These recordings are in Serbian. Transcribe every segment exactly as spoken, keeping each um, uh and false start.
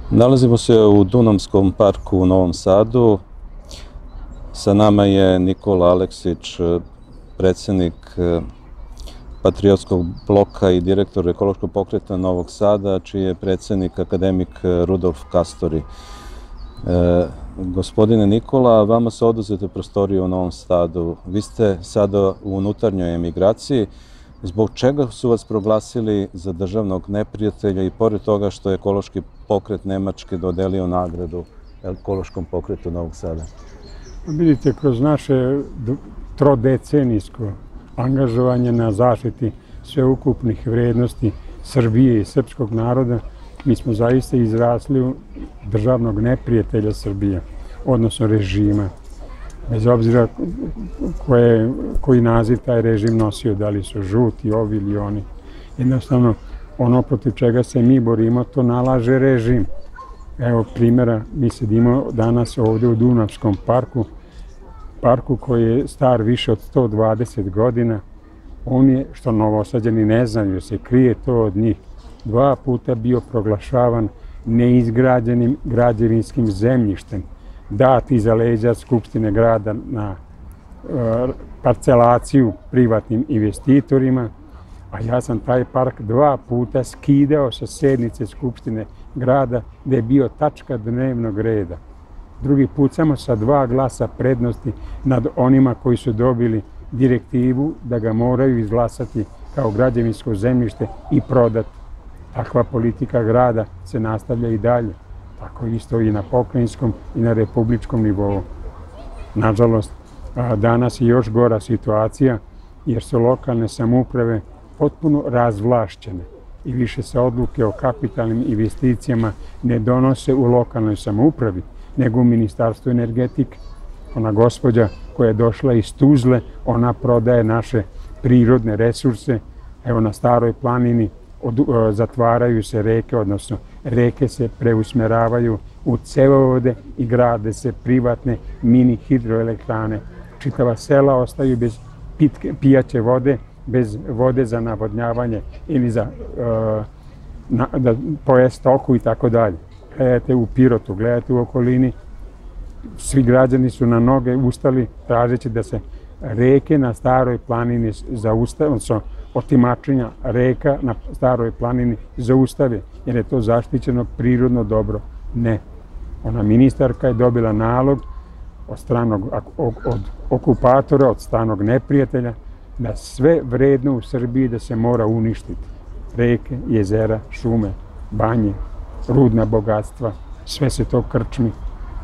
Nalazimo se u Dunavskom parku u Novom Sadu. Sa nama je Nikola Aleksić, predsjednik Patriotskog bloka i direktor Ekološkog pokreta Novog Sada, čiji je predsjednik akademik Rudolf Kastori. E, gospodine Nikola, vama su oduzete prostorije u Novom Sadu. Vi ste sada u unutarnjoj emigraciji. Zbog čega su vas proglasili za državnog neprijatelja i pored toga što je Ekološki pokret Nemačke dodelio nagradu Ekološkom pokretu Novog Sada? Vidite, kroz naše trodecenijsko angažovanje na zaštiti sveukupnih vrednosti Srbije i srpskog naroda, mi smo zaista izrasli u državnog neprijatelja Srbije, odnosno režima. Bez obzira koje, koji naziv taj režim nosio, da li su žuti, ovi ili oni. Jednostavno, ono protiv čega se mi borimo, to nalaže režim. Evo primjera, mi sedimo danas ovdje u Dunavskom parku, parku koji je star više od sto dvadeset godina. On je, što Novosađani ne znaju, se krije to od njih, dva puta bio proglašavan neizgrađenim građevinskim zemljištem, dat iza leđa Skupštine grada na e, parcelaciju privatnim investitorima, a ja sam taj park dva puta skidao sa sednice Skupštine grada gdje je bio tačka dnevnog reda. Drugi put samo sa dva glasa prednosti nad onima koji su dobili direktivu da ga moraju izglasati kao građevinsko zemljište i prodati. Takva politika grada se nastavlja i dalje. Tako isto i na pokrajinskom i na republičkom nivou. Nažalost, danas je još gora situacija jer su lokalne samouprave potpuno razvlašćene i više se odluke o kapitalnim investicijama ne donose u lokalnoj samoupravi, nego u Ministarstvu energetike. Ona gospođa koja je došla iz Tuzle, ona prodaje naše prirodne resurse. Evo na Staroj planini Od, zatvaraju se reke, odnosno reke se preusmeravaju u cevovode i grade se privatne mini hidroelektrane. Čitava sela ostaju bez pitke, pijaće vode, bez vode za navodnjavanje ili za uh, na, da poje stoku i tako dalje. Gledajte u Pirotu, gledajte u okolini, svi građani su na noge ustali tražeći da se reke na Staroj planini zaustave, odnosno otimačenja reka na Staroj planini zaustave, jer je to zaštićeno prirodno dobro. Ne. Ona ministarka je dobila nalog od stranog od, od okupatora, od stranog neprijatelja, da sve vredno u Srbiji da se mora uništiti. Reke, jezera, šume, banje, rudna bogatstva, sve se to krčmi.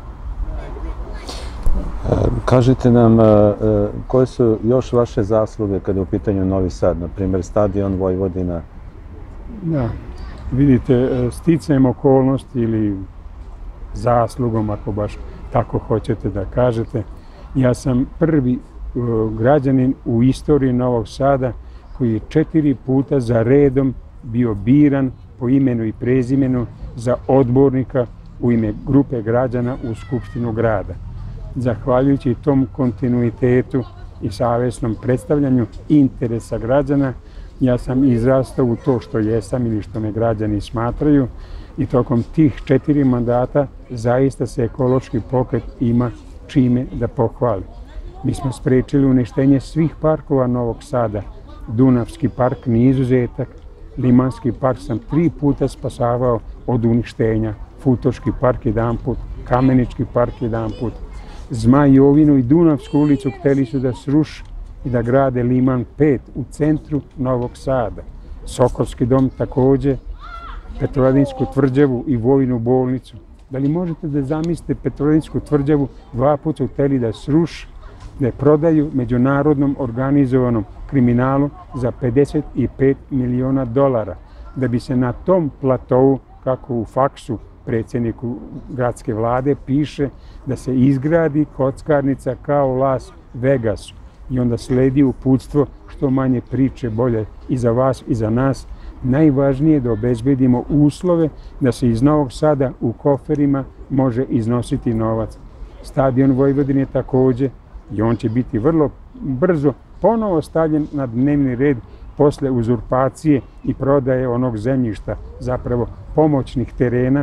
Kažite nam koje su još vaše zasluge kada je u pitanju Novi Sad, na primjer stadion Vojvodina? Da, vidite, sticajem okolnosti ili zaslugom, ako baš tako hoćete da kažete, ja sam prvi građanin u istoriji Novog Sada koji je četiri puta za redom bio biran po imenu i prezimenu za odbornika u ime grupe građana u Skupštinu grada. Zahvaljujući tom kontinuitetu i savjesnom predstavljanju interesa građana, ja sam izrastao u to što jesam ili što me građani smatraju i tokom tih četiri mandata zaista se Ekološki pokret ima čime da pohvali. Mi smo sprečili uništenje svih parkova Novog Sada. Dunavski park nije izuzetak, Limanski park sam tri puta spasavao od uništenja, Futoški park jedan put, Kamenički park jedan put. Zmajovinu i Dunavsku ulicu hteli su da sruše i da grade Liman pet u centru Novog Sada. Sokolski dom također, Petrovaradinsku tvrđavu i vojnu bolnicu. Da li možete da zamislite Petrovaradinsku tvrđavu dva puta su hteli da sruše, da je prodaju međunarodnom organizovanom kriminalu za pedeset pet miliona dolara, da bi se na tom platovu, kako u faksu predsjedniku gradske vlade, piše da se izgradi kockarnica kao u Las Vegasu. I onda sledi uputstvo što manje priče, bolje i za vas i za nas. Najvažnije je da obezbedimo uslove da se iz Novog Sada u koferima može iznositi novac. Stadion Vojvodine također, i on će biti vrlo brzo ponovo stavljen na dnevni red posle uzurpacije i prodaje onog zemljišta, zapravo pomoćnih terena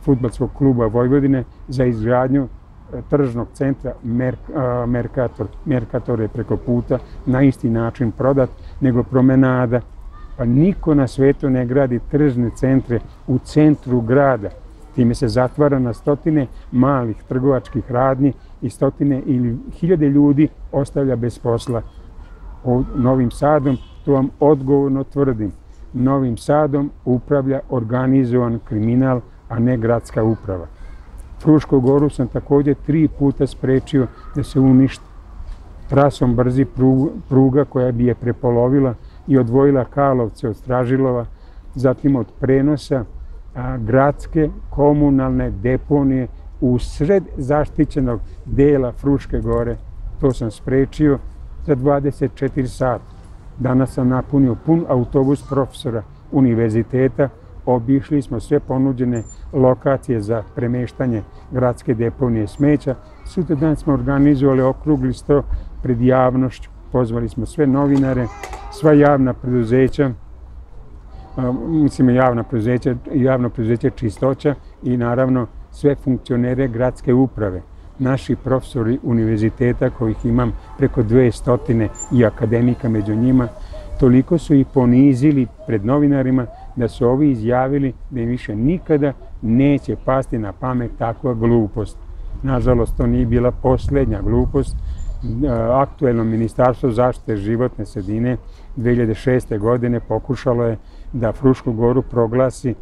Fudbalskog kluba Vojvodine za izgradnju tržnog centra Merkator. Merkator je preko puta na isti način prodat nego promenada. Pa niko na svetu ne gradi tržne centre u centru grada. Time se zatvara na stotine malih trgovačkih radnji i stotine ili hiljade ljudi ostavlja bez posla. Novim Sadom, to vam odgovorno tvrdim, Novim Sadom upravlja organizovan kriminal, a ne gradska uprava. Frušku Goru sam također tri puta sprečio da se uništi. Trasom brzi pruga koja bi je prepolovila i odvojila Karlovce od Stražilova, zatim od prenosa gradske komunalne deponije u sred zaštićenog dela Fruške Gore. To sam sprečio za dvadeset četiri sata. Danas sam napunio pun autobus profesora univerziteta, obišli smo sve ponuđene lokacije za premeštanje gradske deponije smeća. Sutra dan smo organizovali okrugli sto pred javnošću, pozvali smo sve novinare, sva javna preduzeća, mislim javna preduzeća, javno preduzeće Čistoća i naravno sve funkcionere gradske uprave. Naši profesori univerziteta, kojih imam preko dvesta i akademika među njima, toliko su i ponizili pred novinarima da su ovi izjavili da im više nikada neće pasti na pamet takva glupost. Nažalost, to nije bila posljednja glupost. Aktuelno Ministarstvo zaštite životne sredine dve hiljade šeste. godine pokušalo je da Frušku Goru proglasi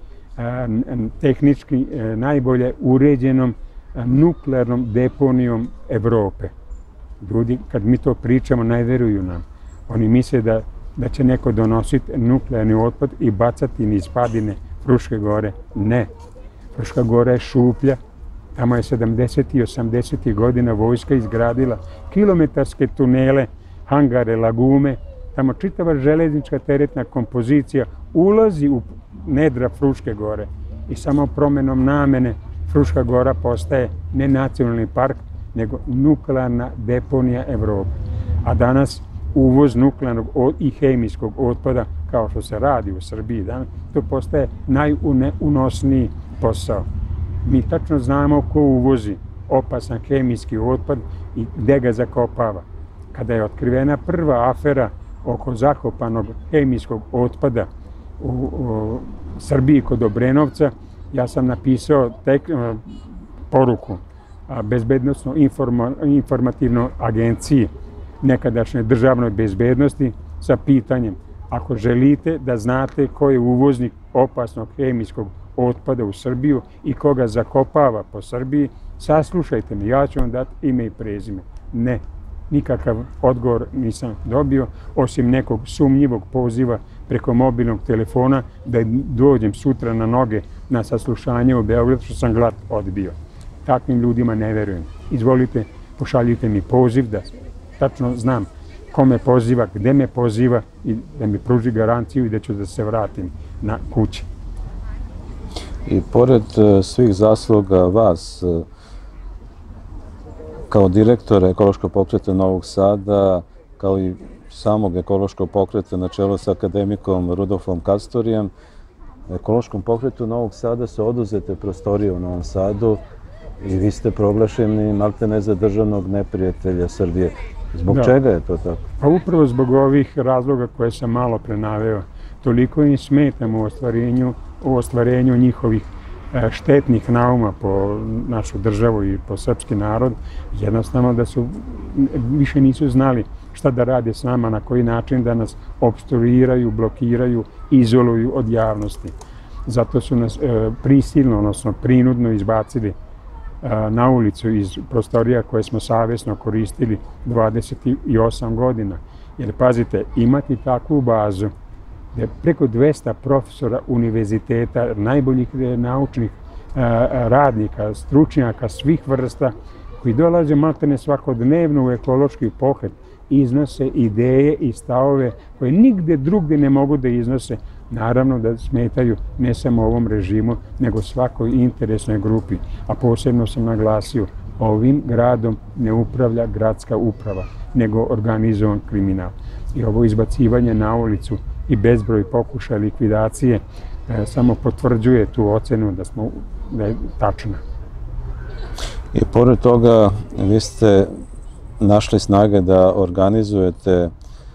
tehnički najbolje uređenom nuklearnom deponijom Evrope. Ljudi, kad mi to pričamo, ne veruju nam. Oni misle da, da će neko donositi nuklearni otpad i bacati niz padine Fruške Gore. Ne. Fruška Gora je šuplja. Tamo je sedamdesetih i osamdesetih godina vojska izgradila kilometarske tunele, hangare, lagume. Tamo čitava železnička teretna kompozicija ulazi u nedra Fruške Gore i samo promenom namene Fruška Gora postaje ne nacionalni park, nego nuklearna deponija Evrope. A danas uvoz nuklearnog i hemijskog otpada, kao što se radi u Srbiji danas, to postaje najunosniji posao. Mi tačno znamo ko uvozi opasan hemijski otpad i gde ga zakopava. Kada je otkrivena prva afera oko zakopanog hemijskog otpada u, u Srbiji kod Obrenovca, ja sam napisao tek, poruku bezbednostno informativnoj agenciji nekadašnje državnoj bezbednosti sa pitanjem: ako želite da znate ko je uvoznik opasnog hemijskog otpada u Srbiju i koga zakopava po Srbiji, saslušajte me, ja ću vam dati ime i prezime. Ne, nikakav odgovor nisam dobio, osim nekog sumnjivog poziva preko mobilnog telefona da dođem sutra na noge na saslušanje u Beogradu, što sam glad odbio. Takvim ljudima ne verujem. Izvolite, pošaljite mi poziv da tačno znam ko me poziva, gde me poziva i da mi pruži garanciju i da ću da se vratim na kući. I pored svih zasluga vas, kao direktora Ekološkog pokreta Novog Sada, kao i samog ekološkog pokreta na čelu sa akademikom Rudolfom Kastorijem, Ekološkom pokretu Novog Sada su oduzete prostorije u Novom Sadu i vi ste proglašeni maltene za državnog neprijatelja Srbije. Zbog da. Čega je to tako? Pa upravo zbog ovih razloga koje sam malo prenaveo. Toliko im smetam u ostvarenju, u ostvarenju njihovih štetnih nauma po našu državu i po srpski narod, jednostavno da su više nisu znali šta da rade s nama, na koji način da nas opstruiraju, blokiraju, izoluju od javnosti. Zato su nas prisilno, odnosno prinudno izbacili na ulicu iz prostorija koje smo savjesno koristili dvadeset osam godina. Jer pazite, imati takvu bazu gdje preko dvesta profesora univerziteta, najboljih naučnih radnika, stručnjaka svih vrsta, koji dolaze maltene svakodnevno u ekološki pokret, iznose ideje i stavove koje nigde drugde ne mogu da iznose, naravno da smetaju ne samo ovom režimu, nego svakoj interesnoj grupi. A posebno sam naglasio, ovim gradom ne upravlja gradska uprava, nego organizovan kriminal. I ovo izbacivanje na ulicu i bezbroj pokušaja likvidacije samo potvrđuje tu ocenu da smo da je tačna. I pored toga, vi ste našli snage da organizujete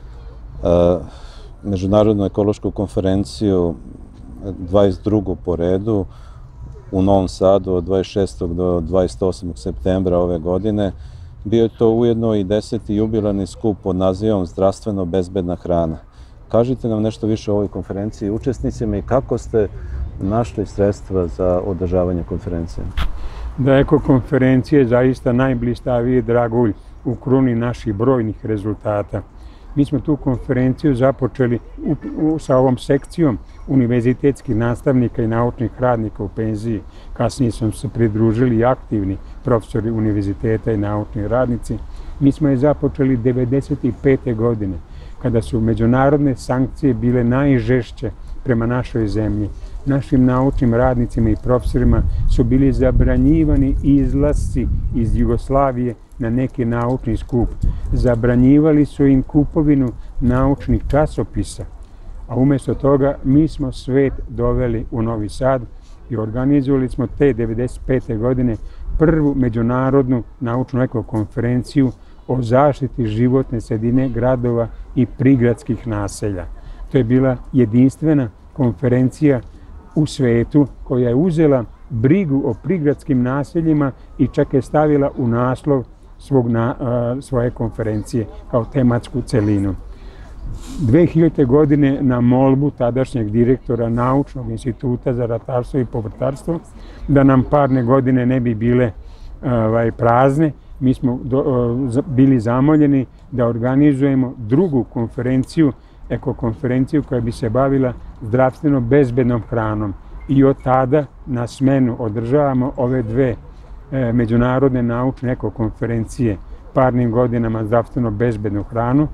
uh, Međunarodnu ekološku konferenciju dvadeset drugu po redu u Novom Sadu od dvadeset šestog do dvadeset osmog septembra ove godine. Bio je to ujedno i deseti jubilarni skup pod nazivom Zdravstveno bezbedna hrana. Kažite nam nešto više o ovoj konferenciji, učesnicima i kako ste našli sredstva za održavanje konferencije. Da eko konferencije je zaista najblistaviji dragulj u kruni naših brojnih rezultata. Mi smo tu konferenciju započeli u, u, sa ovom sekcijom univerzitetskih nastavnika i naučnih radnika u penziji. Kasnije smo se pridružili i aktivni profesori univerziteta i naučni radnici. Mi smo je započeli devedeset pete godine, kada su međunarodne sankcije bile najžešće prema našoj zemlji. Našim naučnim radnicima i profesorima su bili zabranjivani izlasci iz Jugoslavije na neki naučni skup. Zabranjivali su im kupovinu naučnih časopisa, a umjesto toga mi smo svet doveli u Novi Sad i organizovali smo te devedeset pete godine prvu međunarodnu naučnu ekokonferenciju o zaštiti životne sredine gradova i prigradskih naselja. To je bila jedinstvena konferencija u svetu koja je uzela brigu o prigradskim naseljima i čak je stavila u naslov svog na, a, svoje konferencije kao tematsku celinu. dve hiljadite. godine na molbu tadašnjeg direktora Naučnog instituta za ratarstvo i povrtarstvo, da nam parne godine ne bi bile ovaj, prazne, mi smo do, o, bili zamoljeni da organizujemo drugu konferenciju, ekokonferenciju koja bi se bavila zdravstveno bezbednom hranom. I od tada na smenu održavamo ove dve e, međunarodne naučne ekokonferencije, parnim godinama zdravstveno bezbednu hranu,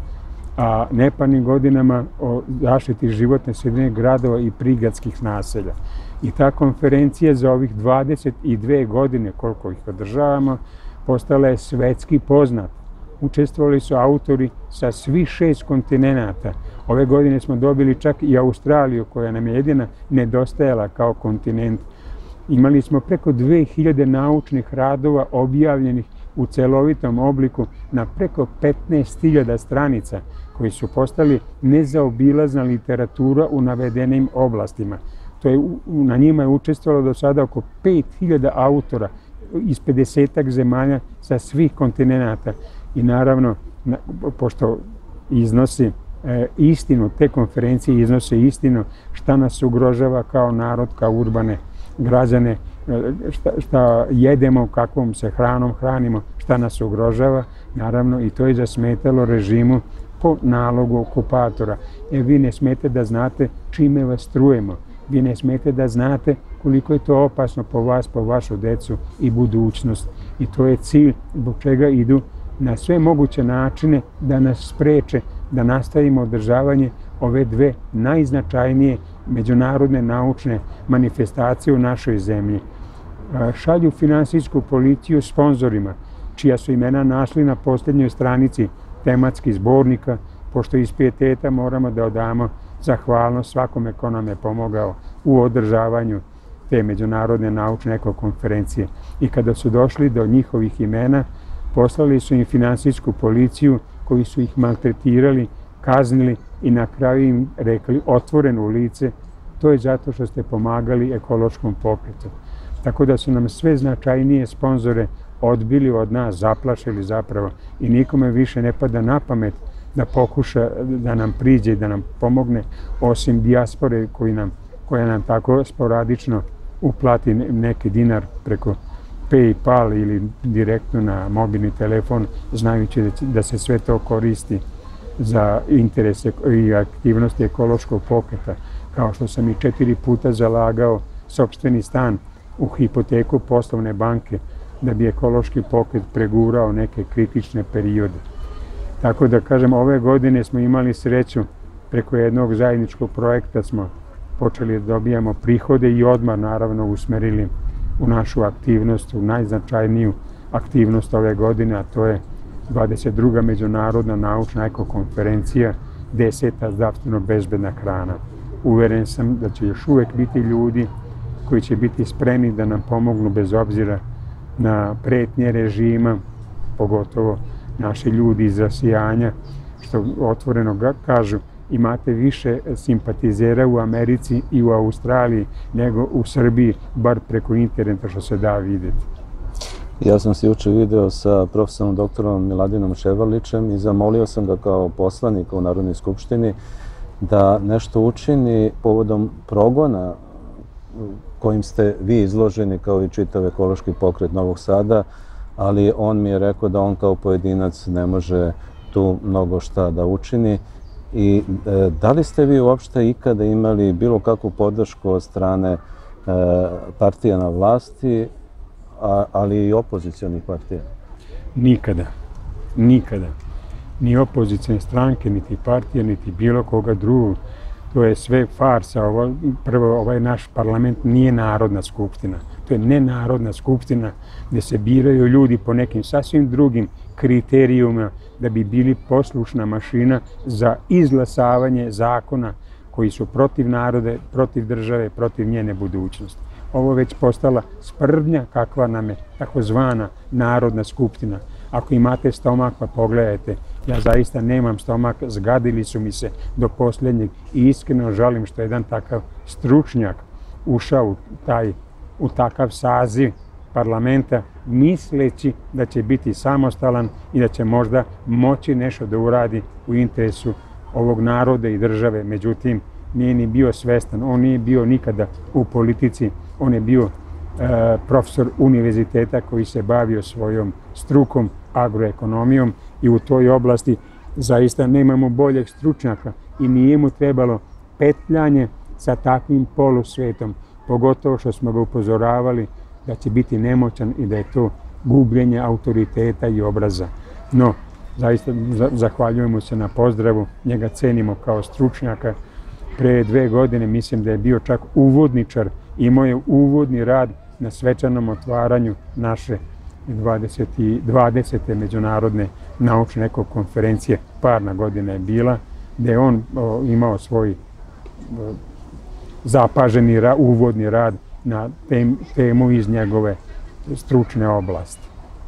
a neparnim godinama o zaštiti životne sredine gradova i prigradskih naselja. I ta konferencija za ovih dvadeset dve godine koliko ih održavamo postala je svetski poznat. Učestvovali su autori sa svih šest kontinenata. Ove godine smo dobili čak i Australiju, koja nam je jedina nedostajala kao kontinent. Imali smo preko dve hiljade naučnih radova objavljenih u celovitom obliku na preko petnaest hiljada stranica, koji su postali nezaobilazna literatura u navedenim oblastima. To je, na njima je učestvovalo do sada oko pet hiljada autora iz pedesetak zemalja sa svih kontinenata. I naravno, pošto iznosi e, istinu, te konferencije iznose istinu šta nas ugrožava kao narod, kao urbane građane, šta, šta jedemo, kakvom se hranom hranimo, šta nas ugrožava, naravno i to je zasmetalo režimu po nalogu okupatora. E, vi ne smete da znate čime vas trujemo, vi ne smete da znate koliko je to opasno po vas, po vašu decu i budućnost. I to je cilj zbog čega idu na sve moguće načine da nas spreče da nastavimo održavanje ove dve najznačajnije međunarodne naučne manifestacije u našoj zemlji. Šalju finansijsku policiju sponzorima, čija su imena našli na posljednjoj stranici tematskih zbornika, pošto iz pijeteta moramo da odamo zahvalnost svakome ko nam je pomogao u održavanju te međunarodne naučne ekokonferencije. I kada su došli do njihovih imena, poslali su im finansijsku policiju koji su ih maltretirali, kaznili i na kraju im rekli otvoreno u lice, to je zato što ste pomagali ekološkom pokretu. Tako da su nam sve značajnije sponzore odbili od nas, zaplašili zapravo i nikome više ne pada na pamet da pokuša da nam priđe i da nam pomogne, osim dijaspore koji nam, koja nam tako sporadično uplati neki dinar preko PayPal ili direktno na mobilni telefon, znajući da se sve to koristi za interese i aktivnosti ekološkog pokreta. Kao što sam i četiri puta zalagao sopstveni stan u hipoteku poslovne banke da bi ekološki pokret pregurao neke kritične periode. Tako da kažem, ove godine smo imali sreću, preko jednog zajedničkog projekta smo počeli da dobijamo prihode i odmah naravno usmerili u našu aktivnost, u najznačajniju aktivnost ove godine, a to je dvadeset druga međunarodna naučna ekokonferencija, deseta zdravstveno bezbedna hrana. Uveren sam da će još uvek biti ljudi koji će biti spremni da nam pomognu bez obzira na pretnje režima, pogotovo naši ljudi iz rasijanja, što otvoreno kažu, imate više simpatizera u Americi i u Australiji nego u Srbiji, bar preko interneta što se da vidjeti. Ja sam se juče video sa profesorom doktorom Miladinom Ševarlićem i zamolio sam ga kao poslanika u Narodnoj skupštini da nešto učini povodom progona kojim ste vi izloženi kao i čitav ekološki pokret Novog Sada, ali on mi je rekao da on kao pojedinac ne može tu mnogo šta da učini. I e, da li ste vi uopšte ikada imali bilo kakvu podršku od strane e, partija na vlasti, a, ali i opozicionih partija? Nikada. Nikada. Ni opozicijne stranke, niti partije, niti bilo koga drugog. To je sve farsa. Ovo, prvo, ovaj naš parlament nije Narodna skupština. To je nenarodna skupština gdje se biraju ljudi po nekim sasvim drugim kriterijuma da bi bili poslušna mašina za izglasavanje zakona koji su protiv narode, protiv države, protiv njene budućnosti. Ovo već postala sprdnja kakva nam je takozvana Narodna skupština. Ako imate stomak, pa pogledajte, ja zaista nemam stomak, zgadili su mi se do posljednjeg i iskreno žalim što je jedan takav stručnjak ušao u, taj, u takav saziv parlamenta, misleći da će biti samostalan i da će možda moći nešto da uradi u interesu ovog naroda i države. Međutim, nije ni bio svestan, on nije bio nikada u politici, on je bio e, profesor univerziteta koji se bavio svojom strukom, agroekonomijom, i u toj oblasti zaista nemamo boljeg stručnjaka i nije mu trebalo petljanje sa takvim polusvetom, pogotovo što smo ga upozoravali da će biti nemoćan i da je to gubljenje autoriteta i obraza. No, zaista zahvaljujemo se na pozdravu, njega cenimo kao stručnjaka. Pre dve godine mislim da je bio čak uvodničar, imao je uvodni rad na svečanom otvaranju naše dvadesete međunarodne naučne konferencije, parna godina je bila, gdje je on o, imao svoj o, zapaženi ra, uvodni rad na tem, temu iz njegove stručne oblasti.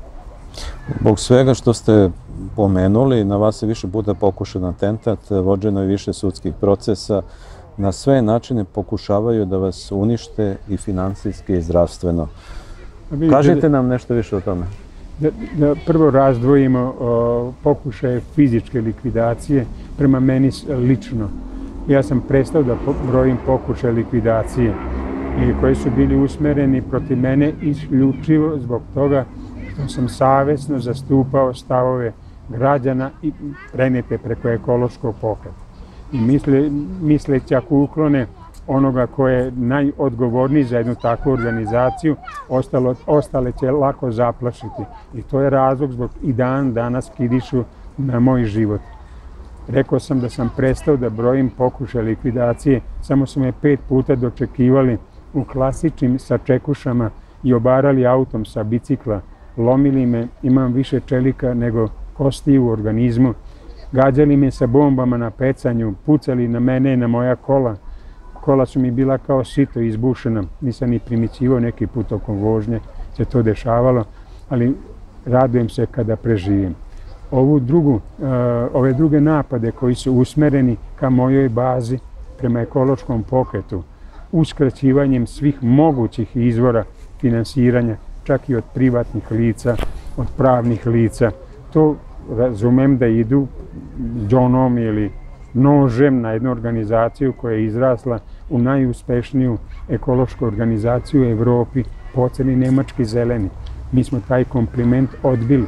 Zbog svega što ste pomenuli, na vas je više puta pokušan atentat, vođeno je više sudskih procesa, na sve načine pokušavaju da vas unište i finansijski i zdravstveno. Kažite nam nešto više o tome. Da, da prvo razdvojimo o, pokušaje fizičke likvidacije prema meni lično. Ja sam prestao da brojim pokušaje likvidacije i koji su bili usmereni protiv mene isključivo zbog toga što sam savjesno zastupao stavove građana i prenete preko ekološkog pokreta. I misle, misleći ako uklone onoga ko je najodgovorniji za jednu takvu organizaciju, ostalo, ostale će lako zaplašiti. I to je razlog zbog i dan danas kidišu na moj život. Rekao sam da sam prestao da brojim pokušaje likvidacije, samo su me pet puta dočekivali u klasičnim sačekušama i obarali autom sa bicikla. Lomili me, imam više čelika nego kosti u organizmu. Gađali me sa bombama na pecanju, pucali na mene i na moja kola. Kola su mi bila kao sito izbušena, nisam ni primićivao neki put tokom vožnje, se to dešavalo, ali radujem se kada preživim. Ovu drugu, uh, ove druge napade koji su usmereni ka mojoj bazi prema ekološkom pokretu, uskraćivanjem svih mogućih izvora finansiranja, čak i od privatnih lica, od pravnih lica, to razumem da idu džonom ili nožem na jednu organizaciju koja je izrasla u najuspešniju ekološku organizaciju u Evropi, po oceni Nemački zeleni. Mi smo taj kompliment odbili.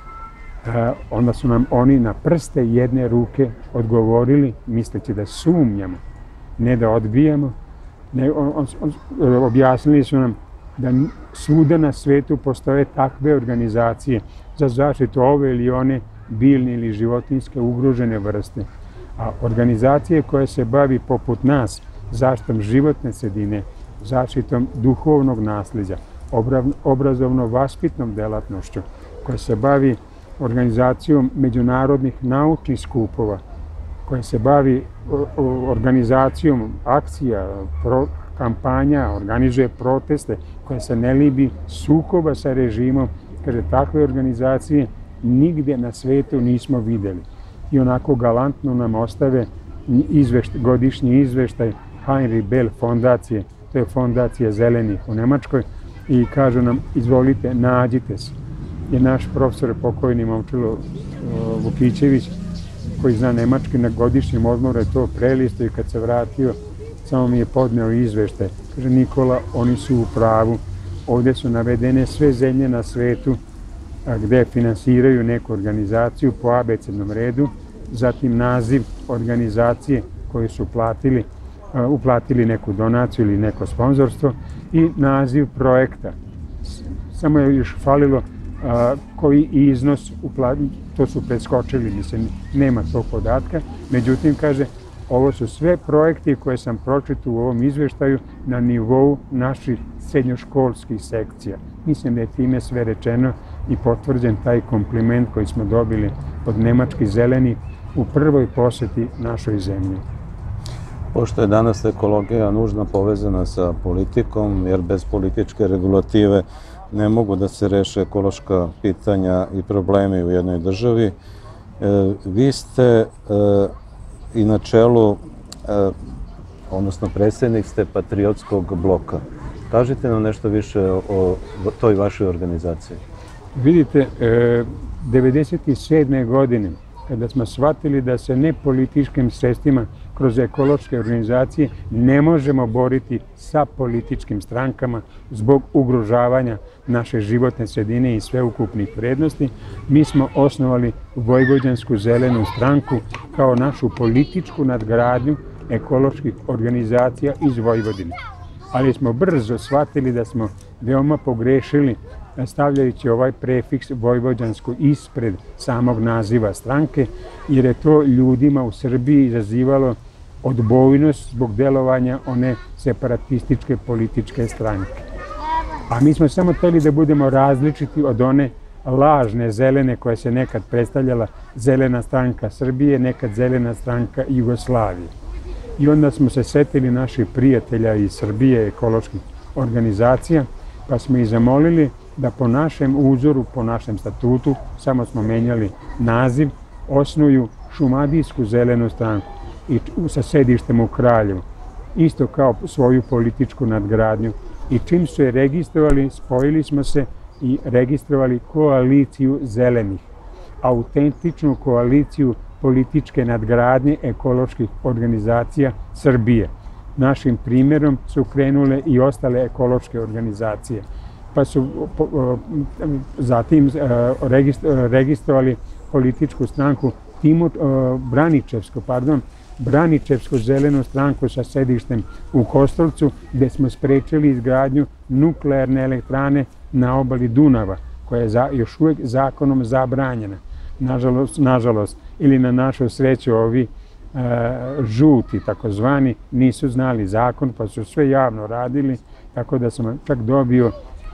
E, onda su nam oni na prste jedne ruke odgovorili, misleći da sumnjamo, ne da odbijamo. Ne, on, on, on, objasnili su nam da svuda na svetu postoje takve organizacije za zaštitu ove ili one biljne ili životinjske ugrožene vrste. A organizacije koje se bavi poput nas zaštitom životne sredine, zaštitom duhovnog nasljeđa, obrazovno-vaspitnom delatnošću, koja se bavi organizacijom međunarodnih naučnih skupova, koja se bavi organizacijom akcija, kampanja, organizuje proteste, koja se ne libi sukoba sa režimom. Kaže, takve organizacije nigde na svetu nismo videli. I onako galantno nam ostave izveštaj, godišnji izveštaj Heinrich Böll fondacije, to je fondacija zelenih u Nemačkoj, i kažu nam, izvolite, nađite se. Je naš profesor, pokojni Momčilo Vukićević, koji zna nemački, na godišnjem odmoru je to prelisto i kad se vratio, samo mi je podneo izveštaj. Kaže, Nikola, oni su u pravu. Ovdje su navedene sve zemlje na svetu gde finansiraju neku organizaciju po abecednom redu, zatim naziv organizacije koju su platili, uplatili neku donaciju ili neko sponzorstvo i naziv projekta. Samo je još falilo koji iznos uplatili, to su preskočili, mislim, nema tog podatka. Međutim, kaže, ovo su sve projekti koje sam pročitao u ovom izveštaju na nivou naših srednjoškolskih sekcija. Mislim da je time sve rečeno i potvrđen taj kompliment koji smo dobili od nemačkih zelenih u prvoj poseti našoj zemlji. Pošto je danas ekologija nužno povezana sa politikom, jer bez političke regulative ne mogu da se reše ekološka pitanja i problemi u jednoj državi, vi ste i na čelu, odnosno predsjednik ste Patriotskog bloka. Kažite nam nešto više o toj vašoj organizaciji. Vidite, devedeset sedme godine, kada smo shvatili da se ne političkim sredstvima kroz ekološke organizacije ne možemo boriti sa političkim strankama zbog ugrožavanja naše životne sredine i sveukupnih vrednosti, mi smo osnovali Vojvođansku zelenu stranku kao našu političku nadgradnju ekoloških organizacija iz Vojvodine. Ali smo brzo shvatili da smo veoma pogrešili stavljajući ovaj prefiks vojvođansku ispred samog naziva stranke, jer je to ljudima u Srbiji izazivalo odbojnost zbog delovanja one separatističke političke stranke. A mi smo samo hteli da budemo različiti od one lažne zelene koja se nekad predstavljala Zelena stranka Srbije, nekad Zelena stranka Jugoslavije. I onda smo se setili naših prijatelja iz Srbije, ekoloških organizacija, pa smo ih zamolili da po našem uzoru, po našem statutu, samo smo menjali naziv, osnuju Šumadijsku zelenu stranku i sa sedištem u Kraljevu, isto kao svoju političku nadgradnju. I čim su je registrovali, spojili smo se i registrovali koaliciju zelenih, autentičnu koaliciju političke nadgradnje ekoloških organizacija Srbije. Našim primjerom su krenule i ostale ekološke organizacije. Pa su zatim registrovali političku stranku Braničevsku, pardon, Braničevsku zelenu stranku sa sedištem u Kostolcu, gde smo sprečili izgradnju nuklearne elektrane na obali Dunava, koja je još uvijek zakonom zabranjena. Nažalost, nažalost, ili na našu sreću, ovi žuti, takozvani, nisu znali zakon, pa su sve javno radili, tako da sam čak dobio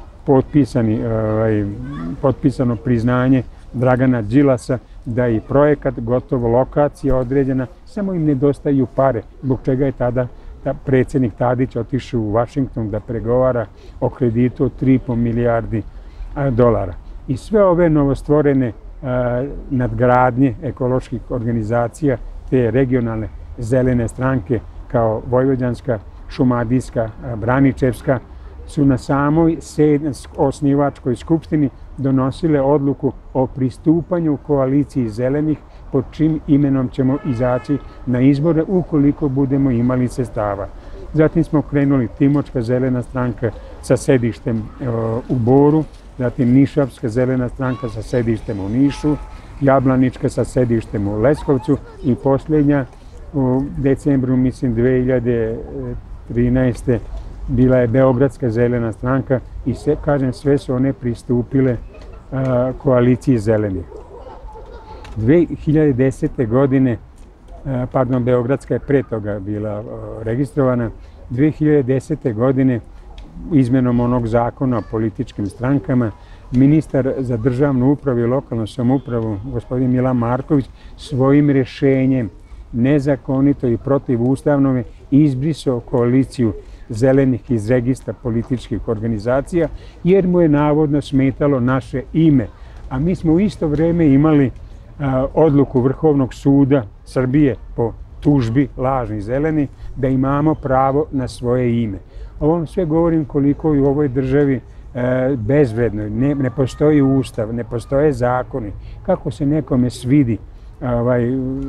potpisano priznanje Dragana Đilasa da je projekat gotovo, lokacija određena, samo im nedostaju pare, zbog čega je tada predsjednik Tadić otišao u Vašington da pregovara o kreditu od tri i po milijardi dolara. I sve ove novostvorene nadgradnje ekoloških organizacija, te regionalne zelene stranke kao Vojvođanska, Šumadijska, Braničevska, su na samoj osnivačkoj skupštini donosile odluku o pristupanju koaliciji zelenih, pod čim imenom ćemo izaći na izbore ukoliko budemo imali sredstava. Zatim smo krenuli Timočka zelena stranka sa sedištem u Boru, zatim Nišavska zelena stranka sa sedištem u Nišu, Jablanička sa sedištem u Leskovcu i posljednja u decembru, mislim, dve hiljade trinaeste. bila je Beogradska zelena stranka i sve, kažem, sve su one pristupile koaliciji zelenih. dve hiljade desete. godine, pardon, Beogradska je pre toga bila registrovana, dve hiljade desete. godine izmenom onog zakona o političkim strankama, ministar za državnu upravu i lokalnu samoupravu, gospodin Milan Marković, svojim rješenjem nezakonito i protivustavno je izbrisao koaliciju zelenih iz registra političkih organizacija, jer mu je navodno smetalo naše ime. A mi smo u isto vrijeme imali a, odluku Vrhovnog suda Srbije po tužbi lažni zeleni da imamo pravo na svoje ime. Ovo vam sve govorim koliko je u ovoj državi e, bezvredno, ne, ne postoji ustav, ne postoje zakoni. Kako se nekome svidi ovaj,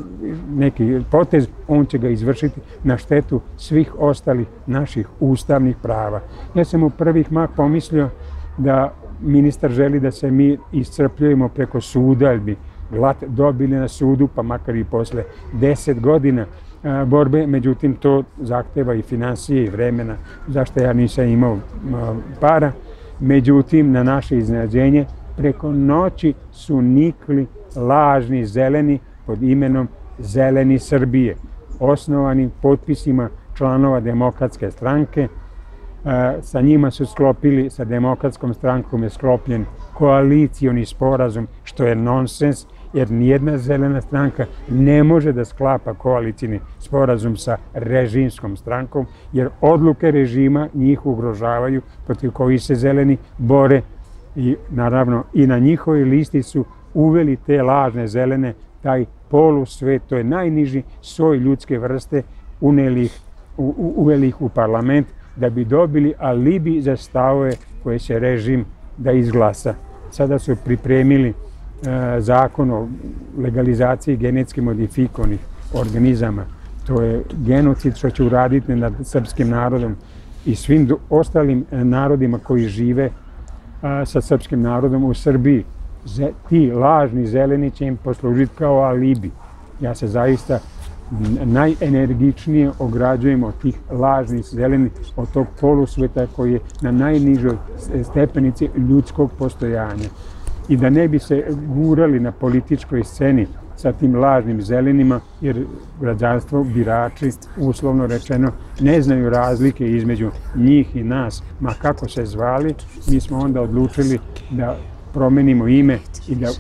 neki potez, on će ga izvršiti na štetu svih ostalih naših ustavnih prava. Ja sam u prvih mah pomislio da ministar želi da se mi iscrpljujemo preko suda, jer bi glat dobili na sudu, pa makar i posle deset godina a, borbe, međutim to zahteva i finansije i vremena, zašto ja nisam imao a, para. Međutim, na naše iznenađenje, preko noći su nikli lažni zeleni pod imenom Zeleni Srbije, osnovani potpisima članova Demokratske stranke. Sa njima su sklopili, sa Demokratskom strankom je sklopljen koalicioni sporazum, što je nonsens, jer nijedna zelena stranka ne može da sklapa koalicioni sporazum sa režimskom strankom, jer odluke režima njih ugrožavaju, protiv kojih se zeleni bore. I naravno i na njihovoj listi su uveli te lažne zelene, taj polusvet, to je najniži soj ljudske vrste, uneli ih, u, uveli ih u parlament da bi dobili alibi za stavove koje će režim da izglasa. Sada su pripremili e, zakon o legalizaciji genetski modifikovanih organizama. To je genocid što će uraditi nad srpskim narodom i svim ostalim narodima koji žive a, sa srpskim narodom u Srbiji. Ze, ti lažni zeleni će im poslužiti kao alibi. Ja se zaista najenergičnije ograđujem od tih lažnih zelenih, od tog polusveta koji je na najnižoj stepenici ljudskog postojanja. I da ne bi se gurali na političkoj sceni sa tim lažnim zelenima, jer građanstvo, birači, uslovno rečeno, ne znaju razlike između njih i nas, ma kako se zvali, mi smo onda odlučili da promenimo ime i da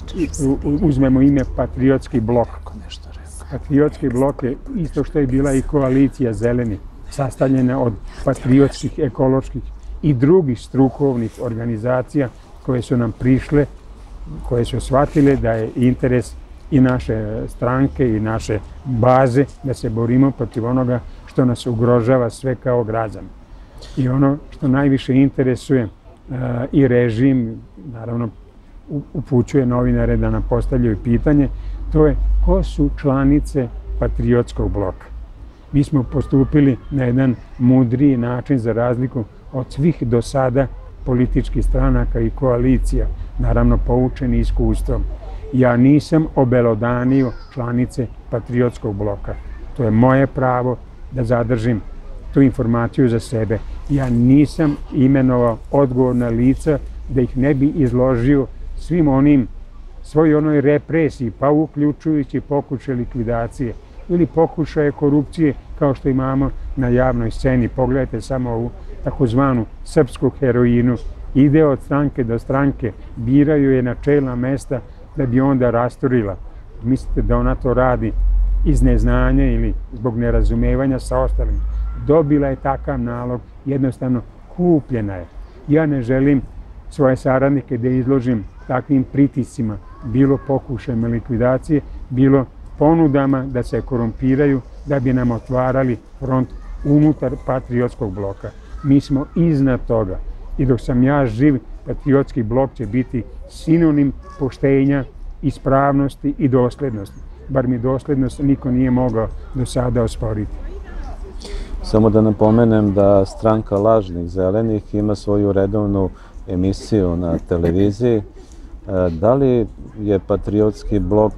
uzmemo ime Patriotski blok. Patriotski blok je isto što je bila i koalicija zeleni, sastavljena od patriotskih, ekoloških i drugih strukovnih organizacija koje su nam prišle, koje su shvatile da je interes i naše stranke i naše baze da se borimo protiv onoga što nas ugrožava sve kao građani. I ono što najviše interesuje uh, i režim, naravno upućuje novinare da nam postavljaju pitanje, to je ko su članice Patriotskog bloka. Mi smo postupili na jedan mudriji način za razliku od svih do sada političkih stranaka i koalicija, naravno poučeni iskustvom. Ja nisam obelodanio članice Patriotskog bloka. To je moje pravo da zadržim tu informaciju za sebe. Ja nisam imenovao odgovorna lica da ih ne bi izložio svim onim svoj onoj represiji, pa uključujući pokušaj likvidacije ili pokušaje korupcije kao što imamo na javnoj sceni. Pogledajte samo ovu takozvanu srpsku heroinu. Ide od stranke do stranke, biraju je na čelna mesta da bi onda rasturila. Mislite da ona to radi iz neznanja ili zbog nerazumevanja sa ostalim? Dobila je takav nalog, jednostavno kupljena je. Ja ne želim svoje saradnike da izložim takvim pritiscima, bilo pokušajima likvidacije, bilo ponudama da se korumpiraju, da bi nam otvarali front unutar Patriotskog bloka. Mi smo iznad toga i dok sam ja živ, Patriotski blok će biti sinonim poštenja, ispravnosti i doslednosti. Bar mi doslednost niko nije mogao do sada osporiti. Samo da napomenem da stranka lažnih zelenih ima svoju redovnu emisiju na televiziji. Da li je Patriotski blok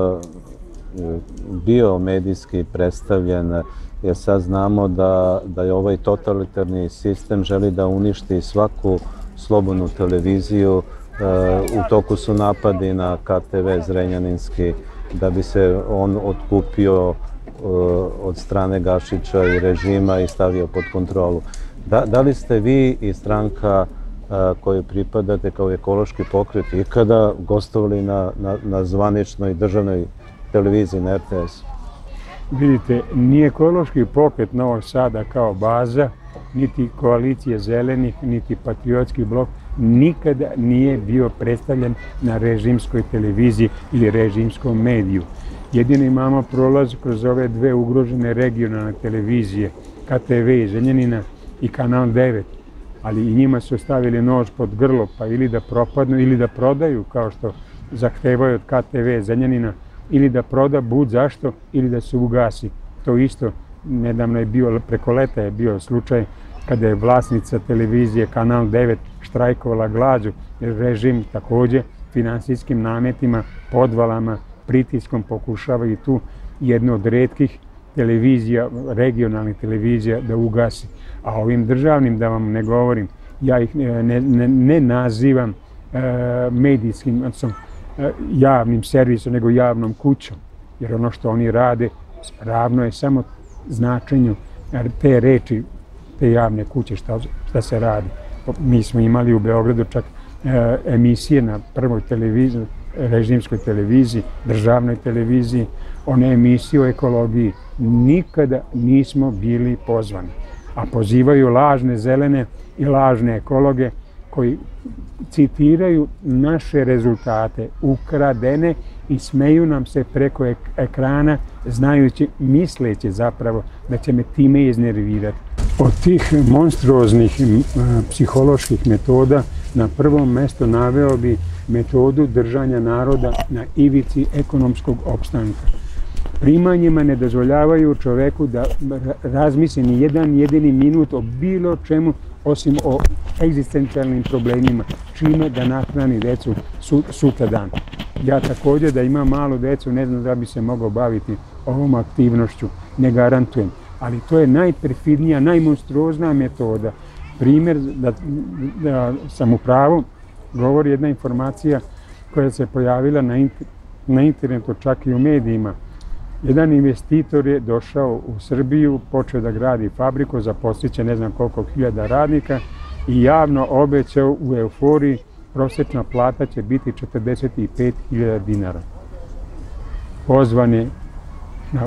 bio medijski predstavljen, jer sad znamo da, da je ovaj totalitarni sistem želi da uništi svaku slobodnu televiziju. U toku su napadi na K T V Zrenjaninski da bi se on otkupio od strane Gašića i režima i stavio pod kontrolu. Da, da li ste vi i stranka koju pripadate kao ekološki pokret ikada gostovali na, na, na zvaničnoj državnoj televiziji, na R T S? Vidite, ni ekološki pokret Novog Sada kao baza, niti koalicije zelenih, niti patriotski blok nikada nije bio predstavljen na režimskoj televiziji ili režimskom mediju. Jedino imamo prolaz kroz ove dve ugrožene regionalne televizije, K T V Zrenjanina i Kanal devet, ali i njima su stavili nož pod grlo, pa ili da propadnu ili da prodaju, kao što zahtevaju od K T V Zrenjanina, ili da proda bud zašto, ili da se ugasi. To isto, nedavno je bio, preko leta je bio slučaj kada je vlasnica televizije Kanal devet štrajkovala glađu, jer režim takođe finansijskim nametima, podvalama, pritiskom pokušava i tu jednu od retkih televizija, regionalnih televizija da ugasi. A ovim državnim, da vam ne govorim, ja ih ne, ne, ne nazivam e, medijskim, odnosno e, javnim servisom, nego javnom kućom. Jer ono što oni rade ravno je samo značenju te reči, te javne kuće, šta, šta se radi. Mi smo imali u Beogradu čak e, emisije na prvoj televiziji, režimskoj televiziji, državnoj televiziji, one emisije o ekologiji. Nikada nismo bili pozvani. A pozivaju lažne zelene i lažne ekologe koji citiraju naše rezultate, ukradene, i smeju nam se preko ek ekrana, znajući, misleći zapravo da će me time iznervirati. Od tih monstruoznih psiholoških metoda na prvom mestu naveo bi metodu držanja naroda na ivici ekonomskog opstanka. Primanjima ne dozvoljavaju čoveku da razmisli ni jedan jedini minut o bilo čemu osim o egzistencijalnim problemima, čime da nahrani decu sutra dan. Ja također da imam malu decu, ne znam da bi se mogao baviti ovom aktivnošću, ne garantujem. Ali to je najperfidnija, najmonstruoznija metoda. Primjer da, da sam u pravu, govori jedna informacija koja se pojavila na, inter, na internetu, čak i u medijima. Jedan investitor je došao u Srbiju, počeo da gradi fabriku, zaposliće ne znam koliko hiljada radnika i javno obećao u euforiji prosječna plata će biti četrdeset pet hiljada dinara. Pozvan je na,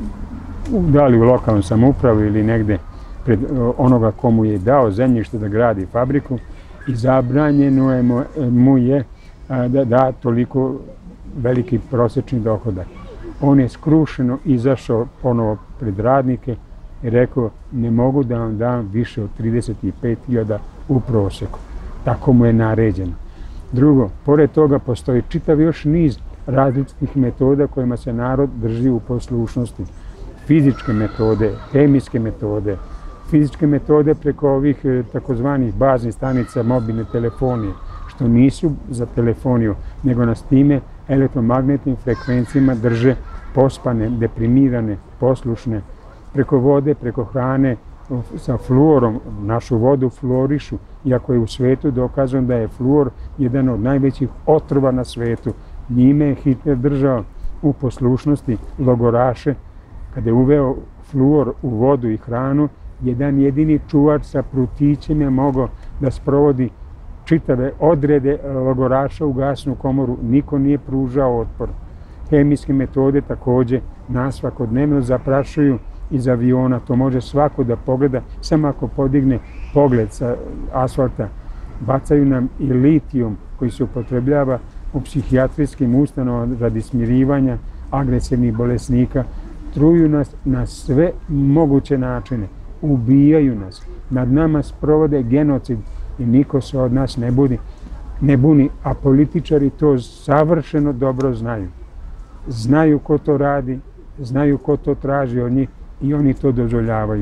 da li u lokalnu samoupravu ili negde pred onoga komu je dao zemljište da gradi fabriku i zabranjeno je mu, mu je da da toliko veliki prosječni dohodak. On je skrušeno izašao ponovo pred radnike i rekao ne mogu da vam dam više od trideset pet hiljada u prosjeku. Tako mu je naređeno. Drugo, pored toga postoji čitav još niz različitih metoda kojima se narod drži u poslušnosti. Fizičke metode, hemijske metode, fizičke metode preko ovih takozvanih baznih stanica mobilne telefonije, što nisu za telefoniju, nego nas time elektromagnetnim frekvencijama drže pospane, deprimirane, poslušne, preko vode, preko hrane, sa fluorom, našu vodu fluorišu, iako je u svetu dokazano da je fluor jedan od najvećih otrova na svetu. Njime je Hitler držao u poslušnosti logoraše. Kada je uveo fluor u vodu i hranu, jedan jedini čuvar sa prutićem je mogao da sprovodi čitave odrede logoraša u gasnu komoru. Niko nije pružao otpor. Hemijske metode takođe nas svakodnevno zaprašuju iz aviona. To može svako da pogleda, samo ako podigne pogled sa asfalta. Bacaju nam i litijum koji se upotrebljava u psihijatrijskim ustanovama radi smirivanja agresivnih bolesnika. Truju nas na sve moguće načine. Ubijaju nas. Nad nama sprovode genocid i niko se od nas ne budi, ne buni, a političari to savršeno dobro znaju. Znaju ko to radi, znaju ko to traži od njih i oni to dozvoljavaju.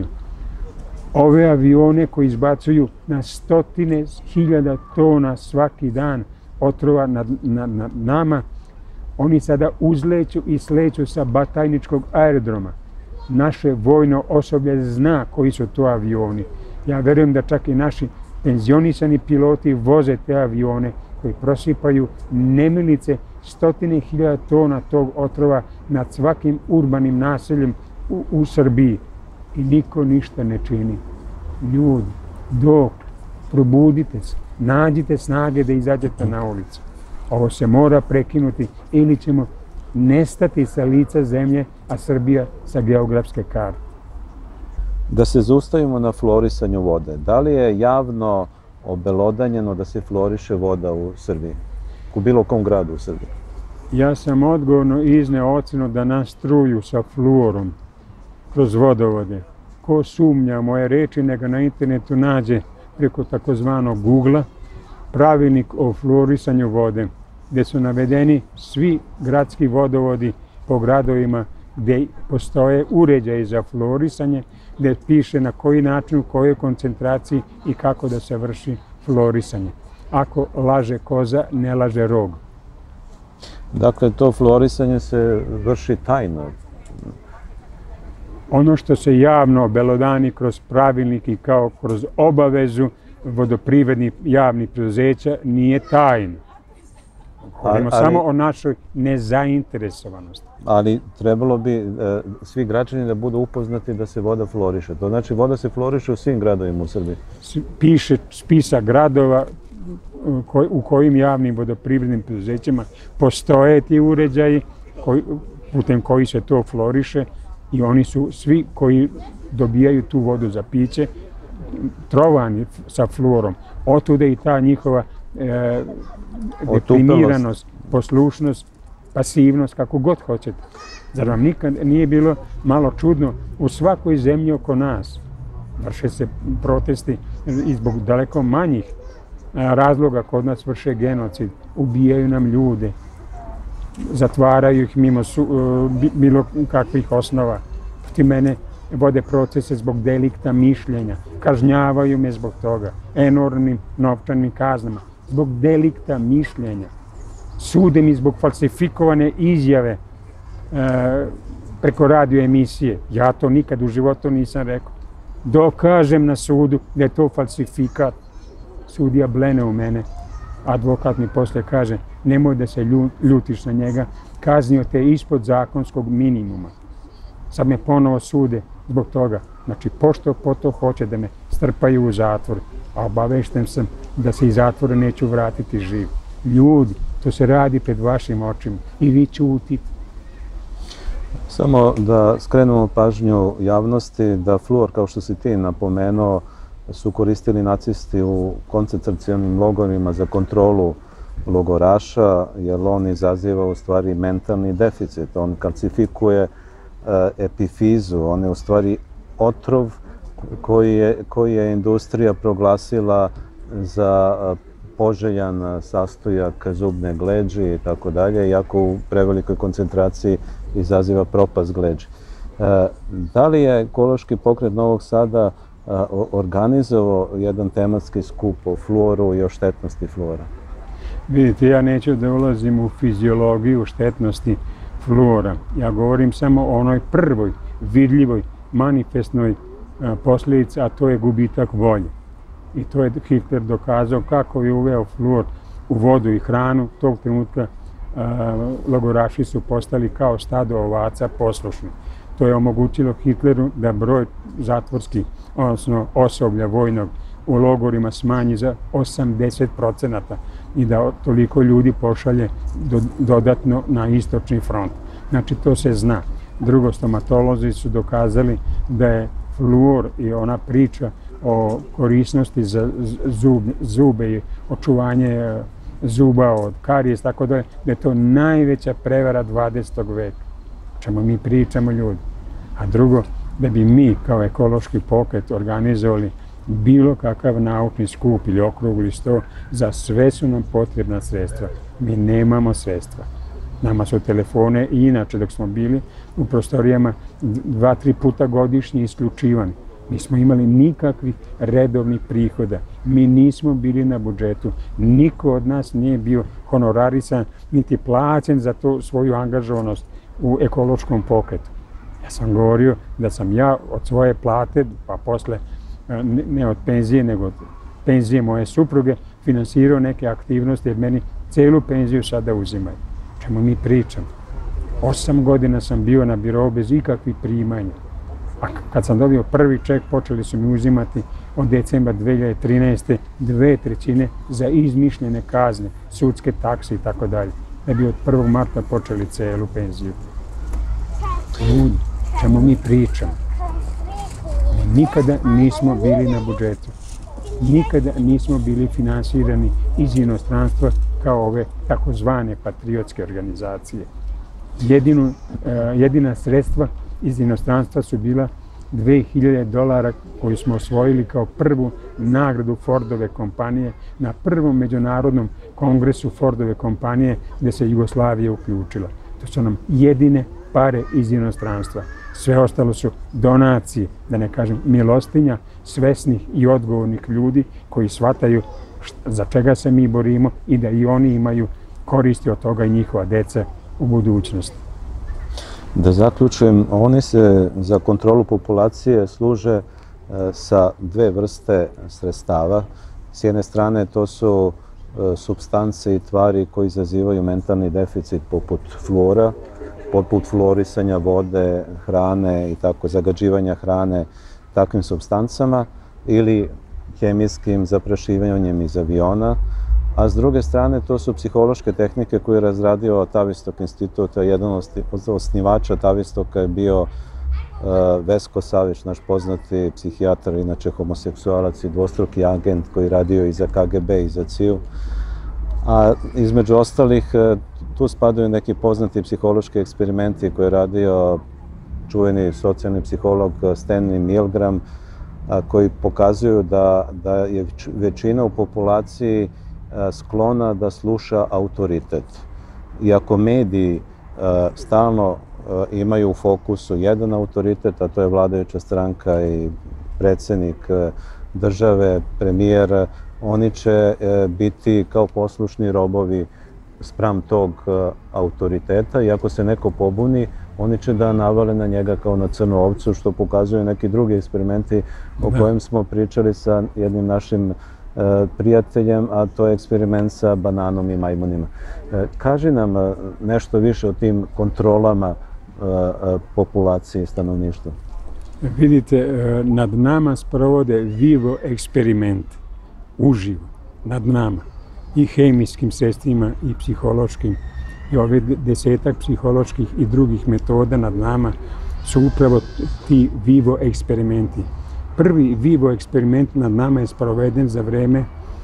Ove avione koji izbacuju na stotine hiljada tona svaki dan otrova nad, nad, nad nama, oni sada uzleću i sleću sa batajničkog aerodroma. Naše vojno osoblje zna koji su to avioni. Ja verujem da čak i naši penzionisani piloti voze te avione koji prosipaju nemilice stotine hiljada tona tog otrova nad svakim urbanim naseljem u, u Srbiji. I niko ništa ne čini. Ljudi, dok, probudite se, nađite snage da izađete na ulicu. Ovo se mora prekinuti ili ćemo nestati sa lica zemlje a Srbija sa geografske karte. Da se zaustavimo na florisanju vode. Da li je javno obelodanjeno da se floriše voda u Srbiji? U bilo kom gradu u Srbiji? Ja sam odgovorno izneo ocenu da nas truju sa fluorom kroz vodovode. Ko sumnja moje reči, neka na internetu nađe preko takozvanog Google-a pravilnik o fluorisanju vode, gde su navedeni svi gradski vodovodi po gradovima gde postoje uređaji za fluorisanje, gde piše na koji način, u kojoj koncentraciji i kako da se vrši fluorisanje. Ako laže koza, ne laže rog. Dakle, to fluorisanje se vrši tajno. Ono što se javno obelodani kroz pravilnik i kao kroz obavezu vodoprivrednih javnih preduzeća nije tajno. Govorimo samo o našoj nezainteresovanosti. Ali trebalo bi e, svi građani da budu upoznati da se voda floriše. To znači voda se floriše u svim gradovima u Srbiji. Piše spisak gradova koj, u kojim javnim vodoprivrednim preduzećima postoje ti uređaji koji, putem koji se to floriše i oni su svi koji dobijaju tu vodu za piće trovani sa fluorom. Otude i ta njihova e, deprimiranost, poslušnost, pasivnost, kako god hoćete. Zar vam nikad nije bilo malo čudno? U svakoj zemlji oko nas vrše se protesti i zbog daleko manjih razloga kod nas vrše genocid, ubijaju nam ljude, zatvaraju ih mimo su, bilo kakvih osnova. Ti mene vode procese zbog delikta mišljenja, kažnjavaju me zbog toga, enormnim novčanim kaznama, zbog delikta mišljenja. Sude mi zbog falsifikovane izjave e, preko radio emisije. Ja to nikad u životu nisam rekao. Dokažem na sudu da je to falsifikat. Sudija blene u mene. Advokat mi posle kaže, nemoj da se ljutiš na njega, kaznio te ispod zakonskog minimuma. Sad me ponovo sude zbog toga. Znači, pošto po to hoće da me strpaju u zatvor, a obavešten sam da se iz zatvora neću vratiti živ. Ljudi, to se radi pred vašim očima i vi ćutite. Samo da skrenemo pažnju javnosti da fluor, kao što si ti napomenuo, su koristili nacisti u koncentracionim logorima za kontrolu logoraša, jer on izaziva u stvari mentalni deficit. On kalcifikuje epifizu, on je u stvari otrov koji je, koji je industrija proglasila za poželjan sastojak zubne gleđi i tako dalje, iako u prevelikoj koncentraciji izaziva propast gleđi. Da li je ekološki pokret Novog Sada organizovao jedan tematski skup o fluoru i o štetnosti fluora? Vidite, ja neću da ulazim u fiziologiju štetnosti fluora. Ja govorim samo o onoj prvoj, vidljivoj, manifestnoj posljedici, a to je gubitak volje. I to je Hitler dokazao kako je uveo fluor u vodu i hranu. Tog trenutka logoraši su postali kao stado ovaca poslušni. To je omogućilo Hitleru da broj zatvorskih, odnosno osoblja vojnog u logorima smanji za osamdeset procenata i da toliko ljudi pošalje dodatno na istočni front. Znači, to se zna. Drugo, stomatolozi su dokazali da je fluor i ona priča o korisnosti za zube i očuvanje zuba od karijes, tako da je to najveća prevara dvadesetog veka. O čemu mi pričamo, ljudi. A drugo, da bi mi kao ekološki pokret organizovali bilo kakav naučni skup ili okrugli sto, za sve su nam potrebna sredstva. Mi nemamo sredstva. Nama su telefone i inače dok smo bili u prostorijama dva, tri puta godišnje isključivani. Mi smo imali nikakvih redovnih prihoda. Mi nismo bili na budžetu. Niko od nas nije bio honorarisan, niti plaćen za to svoju angažovanost u ekološkom pokretu. Ja sam govorio da sam ja od svoje plate, pa posle ne od penzije, nego od penzije moje supruge, finansirao neke aktivnosti, jer meni celu penziju sada uzimaju. Čemu mi pričamo? Osam godina sam bio na birou bez ikakvih primanja. A kad sam dobio prvi ček, počeli su mi uzimati od decembra dve hiljade trinaeste. dve trećine za izmišljene kazne, sudske takse i tako dalje. Da bi od prvog marta počeli celu penziju. Ljudi, čemu mi pričamo? Mi nikada nismo bili na budžetu. Nikada nismo bili finansirani iz inostranstva kao ove takozvane patriotske organizacije. Jedinu, jedina sredstva iz inostranstva su bila dve hiljade dolara koju smo osvojili kao prvu nagradu Fordove kompanije na prvom međunarodnom kongresu Fordove kompanije gde se Jugoslavija uključila. To su nam jedine pare iz inostranstva. Sve ostalo su donacije, da ne kažem milostinja, svesnih i odgovornih ljudi koji shvataju za čega se mi borimo i da i oni imaju koristi od toga i njihova deca u budućnosti. Da zaključujem, oni se za kontrolu populacije služe sa dve vrste sredstava. S jedne strane to su supstance i tvari koji izazivaju mentalni deficit poput fluora, poput fluorisanja vode, hrane i tako, zagađivanja hrane takvim supstancama ili hemijskim zaprašivanjem iz aviona, a s druge strane to su psihološke tehnike koje je razradio Tavistock institut. Jedan od osnivača Tavistoka je bio Vesko Savić, naš poznati psihijatar, inače homoseksualac i dvostruki agent koji radio i za K G B i za C I U. A između ostalih, tu spadaju neki poznati psihološki eksperimenti koje je radio čuveni socijalni psiholog Stanley Milgram, koji pokazuju da, da je većina u populaciji sklona da sluša autoritet. Iako mediji stalno imaju u fokusu jedan autoritet, a to je vladajuća stranka i predsjednik države, premijer, oni će biti kao poslušni robovi spram tog autoriteta i ako se neko pobuni, oni će da navale na njega kao na crnu ovcu, što pokazuju neki drugi eksperimenti o kojem smo pričali sa jednim našim prijateljem, a to je eksperiment sa bananom i majmunima. Kaži nam nešto više o tim kontrolama populacije i stanovništva. Vidite, nad nama sprovode vivo eksperiment, uživo, nad nama, i hemijskim sredstvima i psihološkim. I ove desetak psiholoških i drugih metoda nad nama su upravo ti vivo eksperimenti. Prvi vivo eksperiment nad nama je sproveden za vreme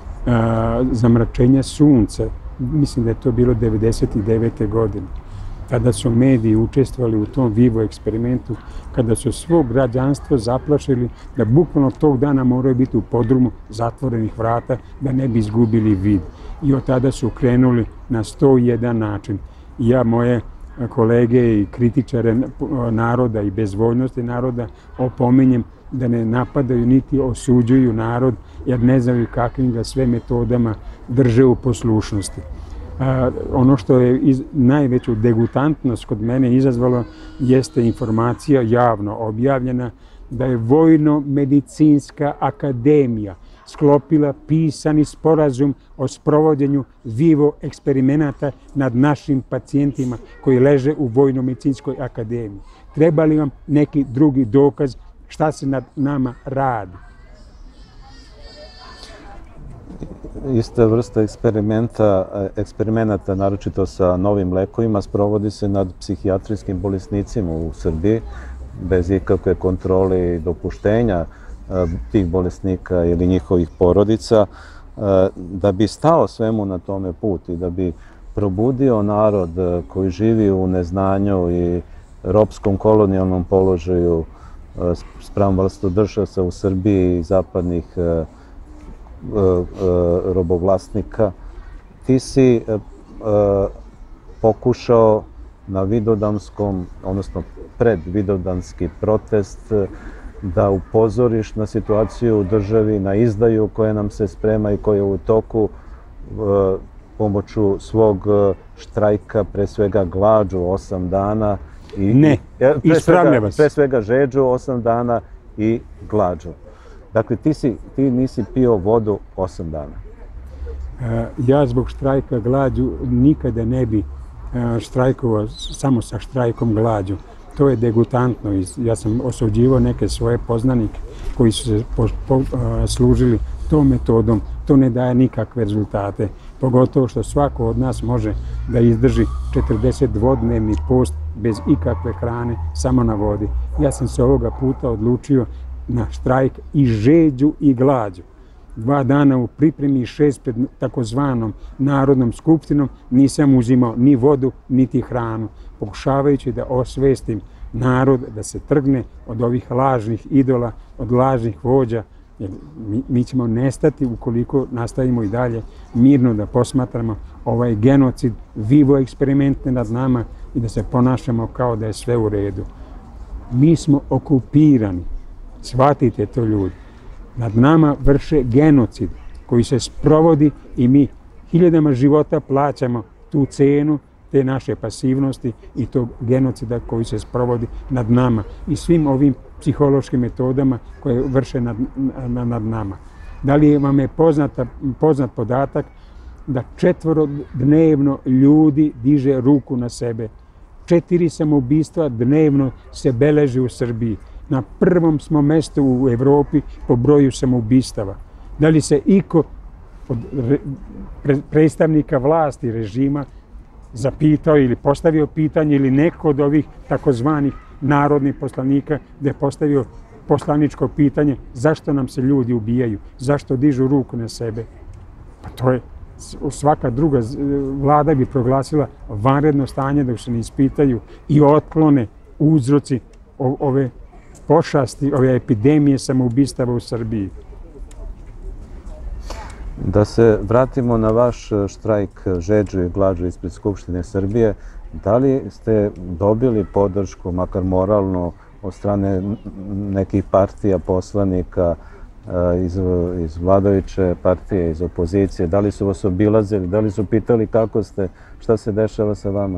zamračenja sunca. Mislim da je to bilo devedeset devete godine. Kada su mediji učestvovali u tom vivo eksperimentu, kada su svo građanstvo zaplašili da bukvalno tog dana moraju biti u podrumu zatvorenih vrata da ne bi izgubili vid. I od tada su krenuli na sto jedan način. Ja moje kolege i kritičare naroda i bezvoljnosti naroda opominjem da ne napadaju niti osuđuju narod, jer ne znaju kakvim ga sve metodama drže u poslušnosti. Ono što je najveću degutantnost kod mene izazvalo jeste informacija javno objavljena da je Vojno-medicinska akademija sklopila pisani sporazum o sprovođenju vivo eksperimenata nad našim pacijentima koji leže u Vojno-medicinskoj akademiji. Treba li vam neki drugi dokaz šta se nad nama radi? Ista vrsta eksperimenta, eksperimenata, naročito sa novim lekovima, sprovodi se nad psihijatrijskim bolesnicima u Srbiji, bez ikakve kontrole i dopuštenja tih bolesnika ili njihovih porodica, da bi stao svemu na tome put i da bi probudio narod koji živi u neznanju i ropskom kolonijalnom položaju spram vlastodržaca u Srbiji i zapadnih robovlasnika. Ti si pokušao na Vidovdanskom, odnosno pred Vidovdanski protest da upozoriš na situaciju u državi, na izdaju koja nam se sprema i koja je u toku pomoću svog štrajka, pre svega glađu osam dana. Ne, ispravlja vas. Pre svega žeđu osam dana i glađu. Dakle, ti, si, ti nisi pio vodu osam dana. Ja zbog štrajka glađu nikada ne bi štrajkovao samo sa štrajkom glađu. To je degutantno. Ja sam osuđivao neke svoje poznanike koji su se po, po, služili tom metodom to ne daje nikakve rezultate. Pogotovo što svako od nas može da izdrži četrdesetdvodnevni post bez ikakve hrane, samo na vodi. Ja sam se ovoga puta odlučio na štrajk i žeđu i glađu. Dva dana u pripremi i šest pred takozvanom Narodnom skupštinom nisam uzimao ni vodu, niti hranu, pokušavajući da osvestim narod da se trgne od ovih lažnih idola, od lažnih vođa. Jer mi, mi ćemo nestati ukoliko nastavimo i dalje mirno da posmatramo ovaj genocid, vivo eksperimente nad nama i da se ponašamo kao da je sve u redu. Mi smo okupirani. Shvatite to, ljudi. Nad nama vrše genocid koji se sprovodi i mi hiljadama života plaćamo tu cenu te naše pasivnosti i tog genocida koji se sprovodi nad nama i svim ovim psihološkim metodama koje vrše nad, nad nama. Da li vam je poznata, poznat podatak da četvorodnevno ljudi diže ruku na sebe? Četiri samoubistva dnevno se beleži u Srbiji. Na prvom smo mjestu u Evropi po broju samoubistava. Da li se iko od predstavnika vlasti režima zapitao ili postavio pitanje ili neko od ovih takozvanih narodnih poslanika da je postavio poslaničko pitanje zašto nam se ljudi ubijaju, zašto dižu ruku na sebe? Pa to je svaka druga vlada bi proglasila vanredno stanje dok se ne ispitaju i otklone uzroci ove pošasti, ove epidemije samoubistava u Srbiji. Da se vratimo na vaš štrajk žeđu i glađu ispred Skupštine Srbije, da li ste dobili podršku, makar moralno, od strane nekih partija, poslanika iz, iz vladajuće partije, iz opozicije? Da li su vas obilazili, da li su pitali kako ste, šta se dešava sa vama?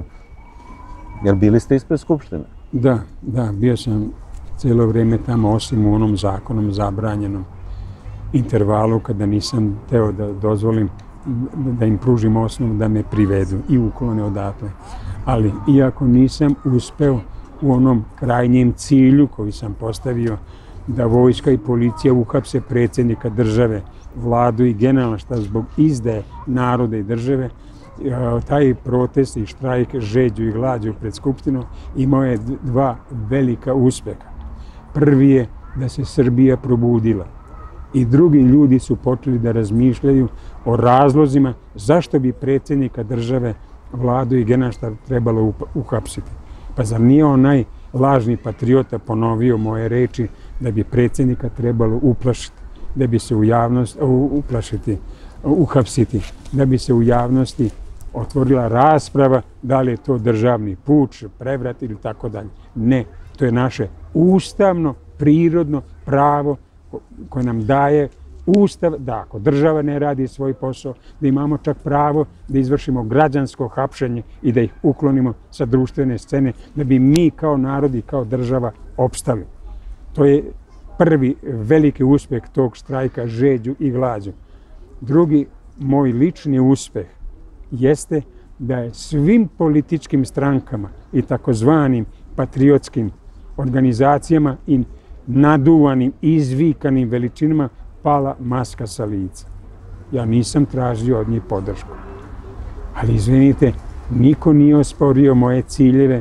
Jer bili ste ispred Skupštine? Da, da, bio sam cijelo vrijeme tamo, osim u onom zakonom zabranjenom intervalu kada nisam teo da dozvolim da im pružim osnovu da me privedu i uklone odatle. Ali iako nisam uspeo u onom krajnjem cilju koji sam postavio da vojska i policija uhapse predsjednika države, vladu i generalštab zbog izdaje naroda i države, taj protest i štrajk žeđu i glađu pred Skupštinom imao je dva velika uspeha. Prvi je da se Srbija probudila i drugi ljudi su počeli da razmišljaju o razlozima zašto bi predsjednika države, vladu i generalštab trebalo uhapsiti. Pa zar nije onaj lažni patriota ponovio moje reči da bi predsjednika trebalo uplašiti, da bi se u javnosti uplašiti, uhapsiti, da bi se u javnosti otvorila rasprava da li je to državni puč, prevrat ili tako dalje. Ne, to je naše ustavno, prirodno pravo koje nam daje Ustav, da ako država ne radi svoj posao, da imamo čak pravo da izvršimo građansko hapšenje i da ih uklonimo sa društvene scene, da bi mi kao narod i kao država opstali. To je prvi veliki uspeh tog štrajka žeđu i glađu. Drugi moj lični uspeh jeste da je svim političkim strankama i takozvanim patriotskim organizacijama i naduvanim, izvikanim veličinama pala maska sa lica. Ja nisam tražio od njih podršku. Ali izvinite, niko nije osporio moje ciljeve.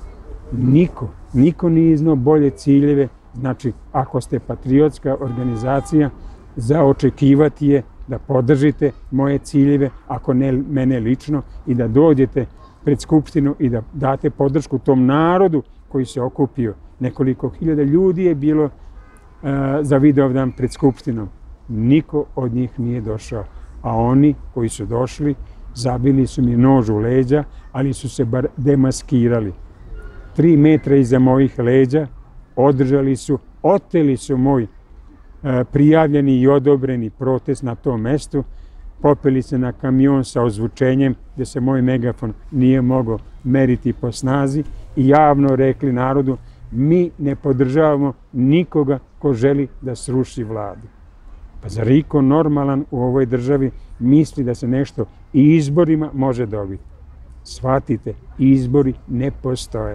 Niko. Niko nije iznao bolje ciljeve. Znači, ako ste patriotska organizacija, za očekivati je da podržite moje ciljeve, ako ne mene lično, i da dođete pred Skupštinu i da date podršku tom narodu koji se okupio. Nekoliko hiljada ljudi je bilo uh, za Vidovdan pred Skupštinom. Niko od njih nije došao. A oni koji su došli, zabili su mi nož u leđa, ali su se bar demaskirali. Tri metra iza mojih leđa održali su, oteli su moj uh, prijavljeni i odobreni protest na tom mestu, popeli se na kamion sa ozvučenjem gdje se moj megafon nije mogao meriti po snazi i javno rekli narodu: mi ne podržavamo nikoga ko želi da sruši vladu. Pa zar iko normalan u ovoj državi misli da se nešto i izborima može dobiti? Shvatite, izbori ne postoje.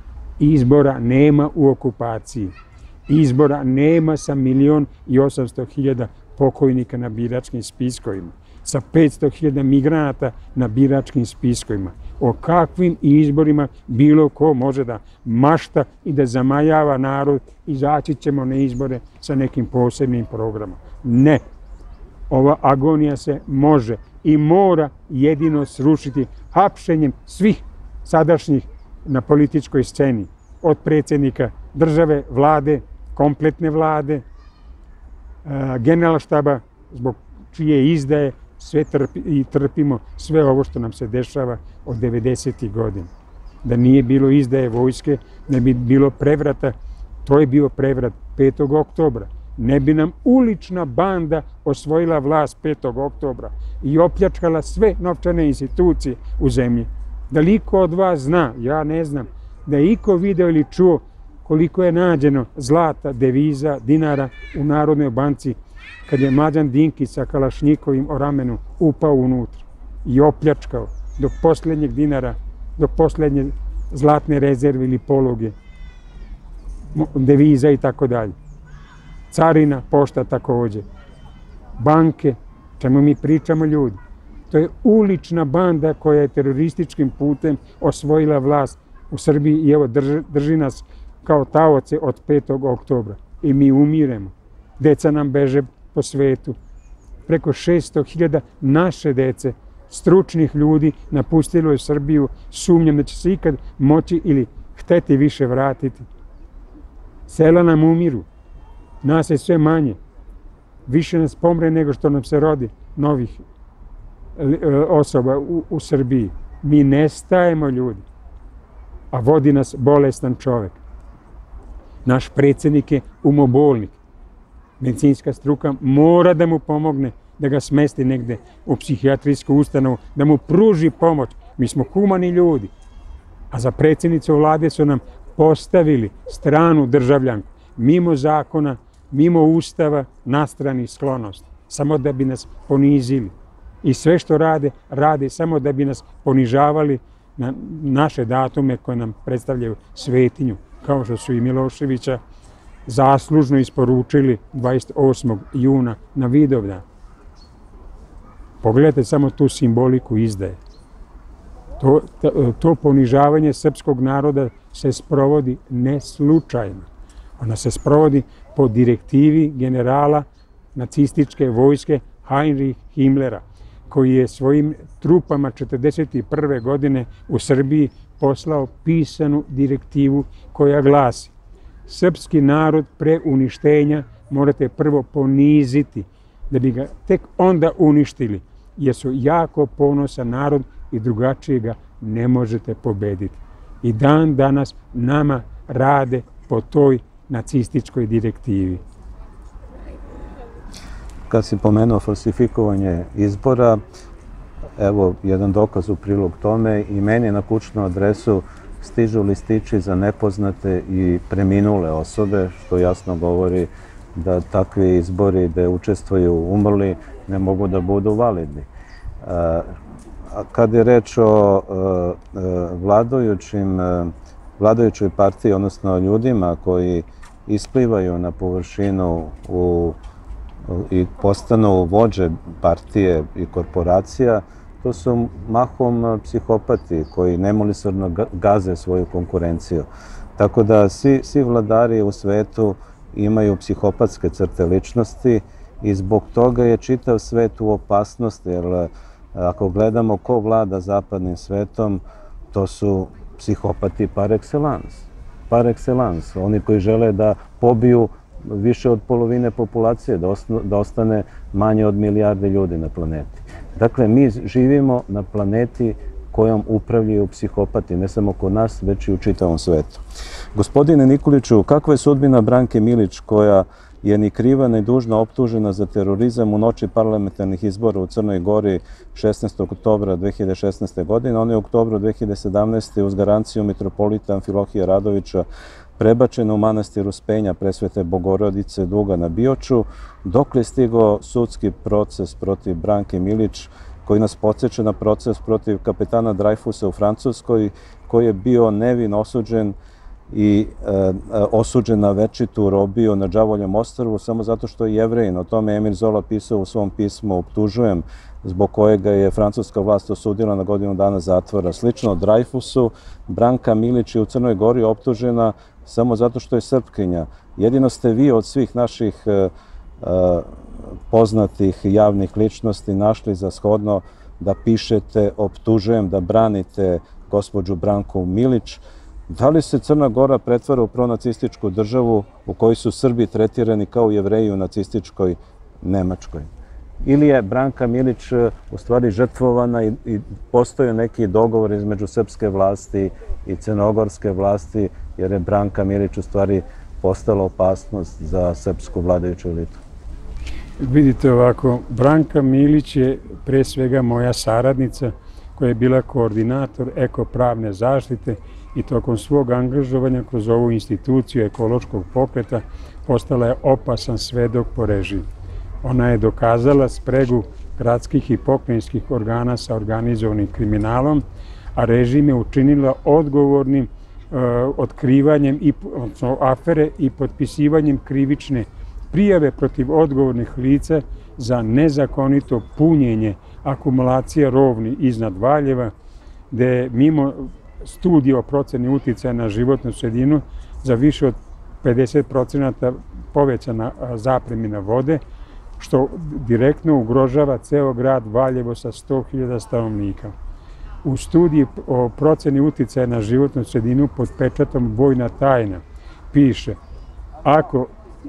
Izbora nema u okupaciji. Izbora nema sa milion i osamsto hiljada pokojnika na biračkim spiskovima, sa petsto hiljada migranata na biračkim spiskovima. O kakvim izborima bilo ko može da mašta i da zamajava narod, izaći ćemo na izbore sa nekim posebnim programom. Ne. Ova agonija se može i mora jedino srušiti hapšenjem svih sadašnjih na političkoj sceni. Od predsjednika države, vlade, kompletne vlade, generalštaba, zbog čije izdaje sve trpi, i trpimo sve ovo što nam se dešava od devedesetih godina. Da nije bilo izdaje vojske, ne bi bilo prevrata, to je bio prevrat petog oktobra. Ne bi nam ulična banda osvojila vlast petog oktobra i opljačkala sve novčane institucije u zemlji. Da li iko od vas zna, ja ne znam, da je iko video ili čuo koliko je nađeno zlata, deviza, dinara u Narodnoj banci kad je Mlađan Dinkić sa kalašnjikovim o ramenu upao unutra i opljačkao do posljednjeg dinara, do posljednje zlatne rezerve ili pologe, deviza i tako dalje. Carina, pošta također. Banke, čemu mi pričamo ljudi. To je ulična banda koja je terorističkim putem osvojila vlast u Srbiji i evo drži, drži nas kao taoce od petog oktobra. I mi umiremo. Deca nam beže po svetu. Preko šesto hiljada naše dece, stručnih ljudi, napustilo je Srbiju. Sumnjam da će se ikad moći ili hteti više vratiti. Sela nam umiru. Nas je sve manje. Više nas pomre nego što nam se rodi novih osoba u, u Srbiji. Mi nestajemo ljudi. A vodi nas bolestan čovjek. Naš predsjednik je umobolnik. Medicinska struka mora da mu pomogne da ga smesti negde u psihijatrijsku ustanovu, da mu pruži pomoć. Mi smo humani ljudi. A za predsjednicu vlade su nam postavili stranu državljanku. Mimo zakona, mimo ustava, na strani sklonosti. Samo da bi nas ponizili. I sve što rade, rade samo da bi nas ponižavali na naše datume koje nam predstavljaju svetinju. Kao što su i Miloševića zaslužno isporučili dvadeset osmog juna na Vidovdan. Pogledajte samo tu simboliku izdaje. To, to, to ponižavanje srpskog naroda se sprovodi ne slučajno. Ona se sprovodi po direktivi generala nacističke vojske Heinrich Himmlera, koji je svojim trupama četrdeset prve godine u Srbiji poslao pisanu direktivu koja glasi: srpski narod pre uništenja morate prvo poniziti, da bi ga tek onda uništili, jer su jako ponosan narod i drugačije ga ne možete pobediti. I dan danas nama rade po toj nacističkoj direktivi. Kad si pomenuo falsifikovanje izbora, evo jedan dokaz u prilog tome, i meni na kućnu adresu stižu listići za nepoznate i preminule osobe, što jasno govori da takvi izbori gde učestvuju umrli ne mogu da budu validni. Kad je reč o vladajućim, vladajućoj partiji, odnosno ljudima koji isplivaju na površinu u i postanu vođe partije i korporacija, to su mahom psihopati koji nemilosrdno gaze svoju konkurenciju. Tako da svi, svi vladari u svetu imaju psihopatske crte ličnosti i zbog toga je čitav svet u opasnosti, jer ako gledamo ko vlada zapadnim svetom, to su psihopati par excellence. Par excellence. Oni koji žele da pobiju više od polovine populacije, da, osno, da ostane manje od milijarde ljudi na planeti. Dakle, mi živimo na planeti kojom upravljaju psihopati, ne samo kod nas, već i u čitavom svetu. Gospodine Nikoliću, kakva je sudbina Branke Milić, koja je ni kriva ni dužna optužena za terorizam u noći parlamentarnih izbora u Crnoj Gori šesnaestog oktobra dve hiljade šesnaeste. godine? On je u oktobru dve hiljade sedamnaeste. uz garanciju mitropolita Amfilohija Radovića prebačena u manastir Uspenja Presvete Bogorodice Duga na Bioču, dok je stigao sudski proces protiv Branke Milić, koji nas podsjeća na proces protiv kapetana Dreyfusa u Francuskoj, koji je bio nevin osuđen i e, osuđen na večitu robiju na Đavoljem ostrvu samo zato što je Jevrejin. O tome Emil Zola pisao u svom pismu Optužujem, zbog kojega je francuska vlast osudila na godinu dana zatvora. Slično Dreyfusu, Branka Milić je u Crnoj Gori optužena samo zato što je Srpkinja. Jedino ste vi od svih naših e, e, poznatih javnih ličnosti našli za shodno da pišete Optužujem, da branite gospođu Branku Milić. Da li se Crna Gora pretvara u pronacističku državu u kojoj su Srbi tretirani kao Jevreji u nacističkoj Nemačkoj? Ili je Branka Milić u stvari žrtvovana i, i postoje neki dogovor između srpske vlasti i crnogorske vlasti, jer je Branka Milić u stvari postala opasnost za srpsku vladajuću elitu? Vidite ovako, Branka Milić je pre svega moja saradnica koja je bila koordinator ekopravne zaštite i tokom svog angažovanja kroz ovu instituciju ekološkog pokreta postala je opasan svedok po režim. Ona je dokazala spregu gradskih i pokrajinskih organa sa organizovanim kriminalom, a režim je učinila odgovornim e, otkrivanjem i, odnosno, afere i potpisivanjem krivične prijave protiv odgovornih lica za nezakonito punjenje akumulacija rovni iznad Valjeva, gde je mimo studije o proceni uticaja na životnu sredinu za više od pedeset procenata povećana zapremina vode, što direktno ugrožava ceo grad Valjevo sa sto hiljada stanovnika. U studiji o proceni uticaja na životnu sredinu pod pečatom Vojna tajna piše: ako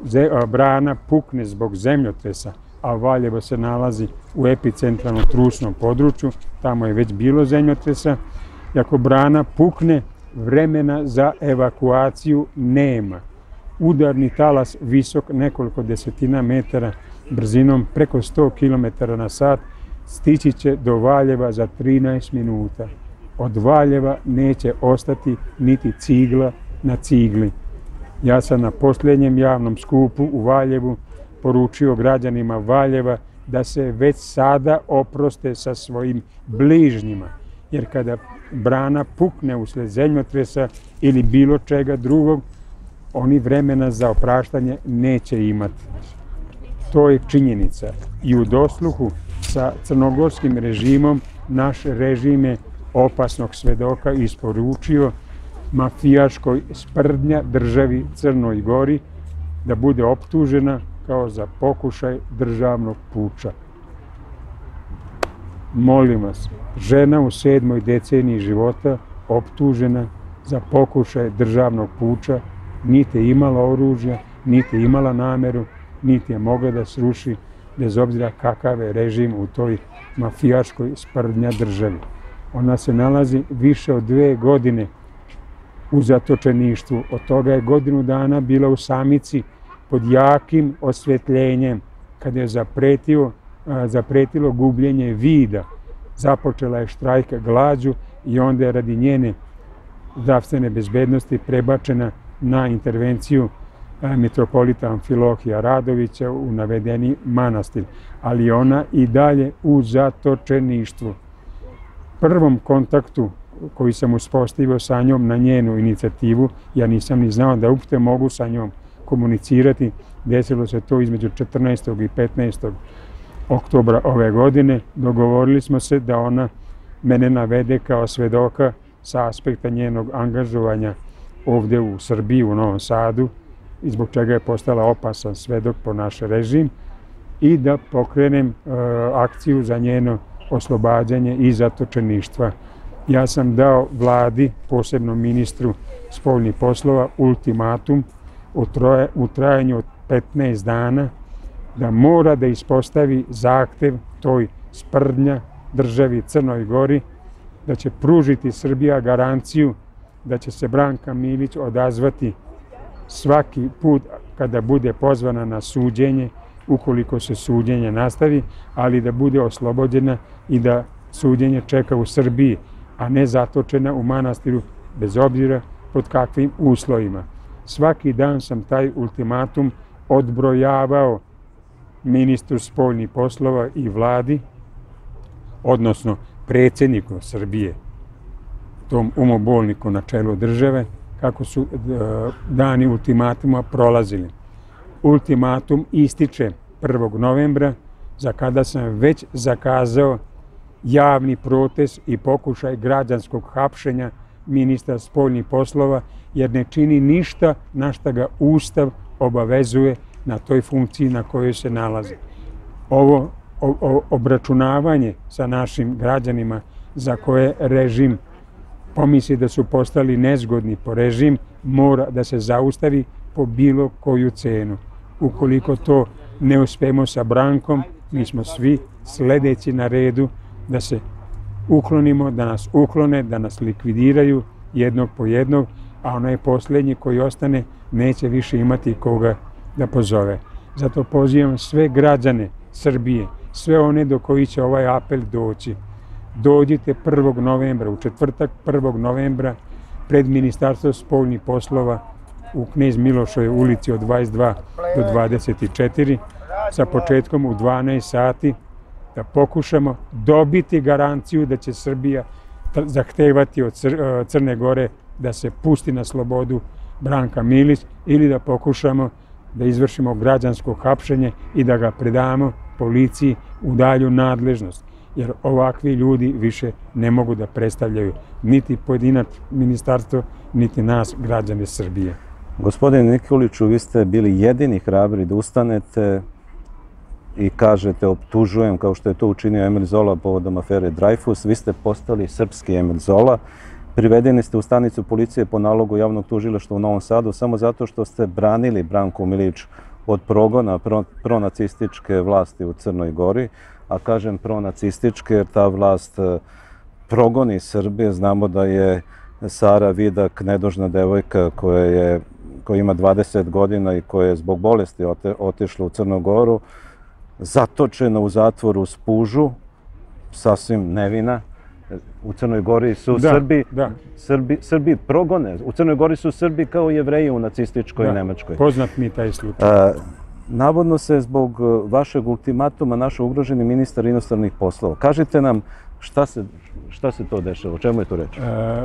brana pukne zbog zemljotresa, a Valjevo se nalazi u epicentralnom trusnom području, tamo je već bilo zemljotresa, i ako brana pukne, vremena za evakuaciju nema. Udarni talas visok nekoliko desetina metara brzinom preko sto kilometara na sat stići će do Valjeva za trinaest minuta. Od Valjeva neće ostati niti cigla na cigli. Ja sam na posljednjem javnom skupu u Valjevu poručio građanima Valjeva da se već sada oproste sa svojim bližnjima, jer kada brana pukne usled zemljotresa ili bilo čega drugog, oni vremena za opraštanje neće imati. To je činjenica. I u dosluhu sa crnogorskim režimom naš režim je opasnog svedoka isporučio mafijaškoj sprdnja državi Crnoj Gori da bude optužena kao za pokušaj državnog puča. Molim vas, žena u sedmoj deceniji života optužena za pokušaj državnog puča niti je imala oružja, niti je imala nameru, niti je mogla da sruši, bez obzira kakav je režim u toj mafijaškoj sprdnja državi. Ona se nalazi više od dve godine u zatočeništvu. Od toga je godinu dana bila u samici pod jakim osvetljenjem, kada je zapretio, zapretilo gubljenje vida. Započela je štrajk glađu i onda je radi njene zdravstvene bezbednosti prebačena na intervenciju mitropolita Amfilohija Radovića u navedeni manastir, ali ona i dalje u zatočeništvu. Prvom kontaktu koji sam uspostavio sa njom na njenu inicijativu, ja nisam ni znao da uopšte mogu sa njom komunicirati, desilo se to između četrnaestog i petnaestog oktobra ove godine. Dogovorili smo se da ona mene navede kao svedoka sa aspekta njenog angažovanja ovdje u Srbiji, u Novom Sadu, i zbog čega je postala opasan svedok po naš režim, i da pokrenem e, akciju za njeno oslobađanje i zatočeništva. Ja sam dao vladi, posebno ministru spoljnih poslova, ultimatum u, troje, u trajanju od petnaest dana da mora da ispostavi zahtev toj sprdnja državi Crnoj Gori, da će pružiti Srbija garanciju da će se Branka Milić odazvati svaki put kada bude pozvana na suđenje, ukoliko se suđenje nastavi, ali da bude oslobođena i da suđenje čeka u Srbiji, a ne zatočena u manastiru, bez obzira pod kakvim uslovima. Svaki dan sam taj ultimatum odbrojavao ministru spoljnih poslova i vladi, odnosno predsjedniku Srbije, tom umobolniku na čelu države, kako su dani ultimatuma prolazili. Ultimatum ističe prvog novembra, za kada sam već zakazao javni protest i pokušaj građanskog hapšenja ministra spoljnih poslova, jer ne čini ništa na šta ga Ustav obavezuje na toj funkciji na kojoj se nalazi. Ovo obračunavanje sa našim građanima za koje režim pomisli da su postali nezgodni po režim, mora da se zaustavi po bilo koju cenu. Ukoliko to ne uspemo sa Brankom, mi smo svi sledeći na redu da se uklonimo, da nas uklone, da nas likvidiraju jednog po jednog, a onaj posljednji koji ostane neće više imati koga da pozove. Zato pozivam sve građane Srbije, sve one do koji će ovaj apel doći. Dođite prvog novembra, u četvrtak prvog novembra, pred Ministarstvo spoljnih poslova u Knez Miloševoj ulici od dvadeset dva do dvadeset četiri, sa početkom u dvanaest sati, da pokušamo dobiti garanciju da će Srbija zahtevati od Crne Gore da se pusti na slobodu Branka Milić, ili da pokušamo da izvršimo građansko hapšenje i da ga predamo policiji u dalju nadležnost. Jer ovakvi ljudi više ne mogu da predstavljaju niti pojedinac ministarstvo, niti nas, građane Srbije. Gospodine Nikoliću, vi ste bili jedini hrabri da ustanete i kažete optužujem, kao što je to učinio Emil Zola povodom afere Dreyfus. Vi ste postali srpski Emil Zola. Privedeni ste u stanicu policije po nalogu javnog tužilaštva u Novom Sadu samo zato što ste branili Branku Milić od progona pronacističke vlasti u Crnoj Gori. A kažem pronacističke jer ta vlast progoni Srbije. Znamo da je Sara Vidak nedužna devojka koja je koja ima dvadeset godina i koja je zbog bolesti otišla u Crnu Goru, zatočena u zatvoru u Spužu, sasvim nevina. U Crnoj Gori su Srbi, Srbi, Srbi progone. U Crnoj Gori su Srbi kao Jevreji u nacističkoj Nemačkoj. Poznat mi taj slučaj. Navodno se zbog vašeg ultimatuma našao ugroženi ministar inostranih poslova. Kažite nam šta se, šta se to dešava, o čemu je to reč?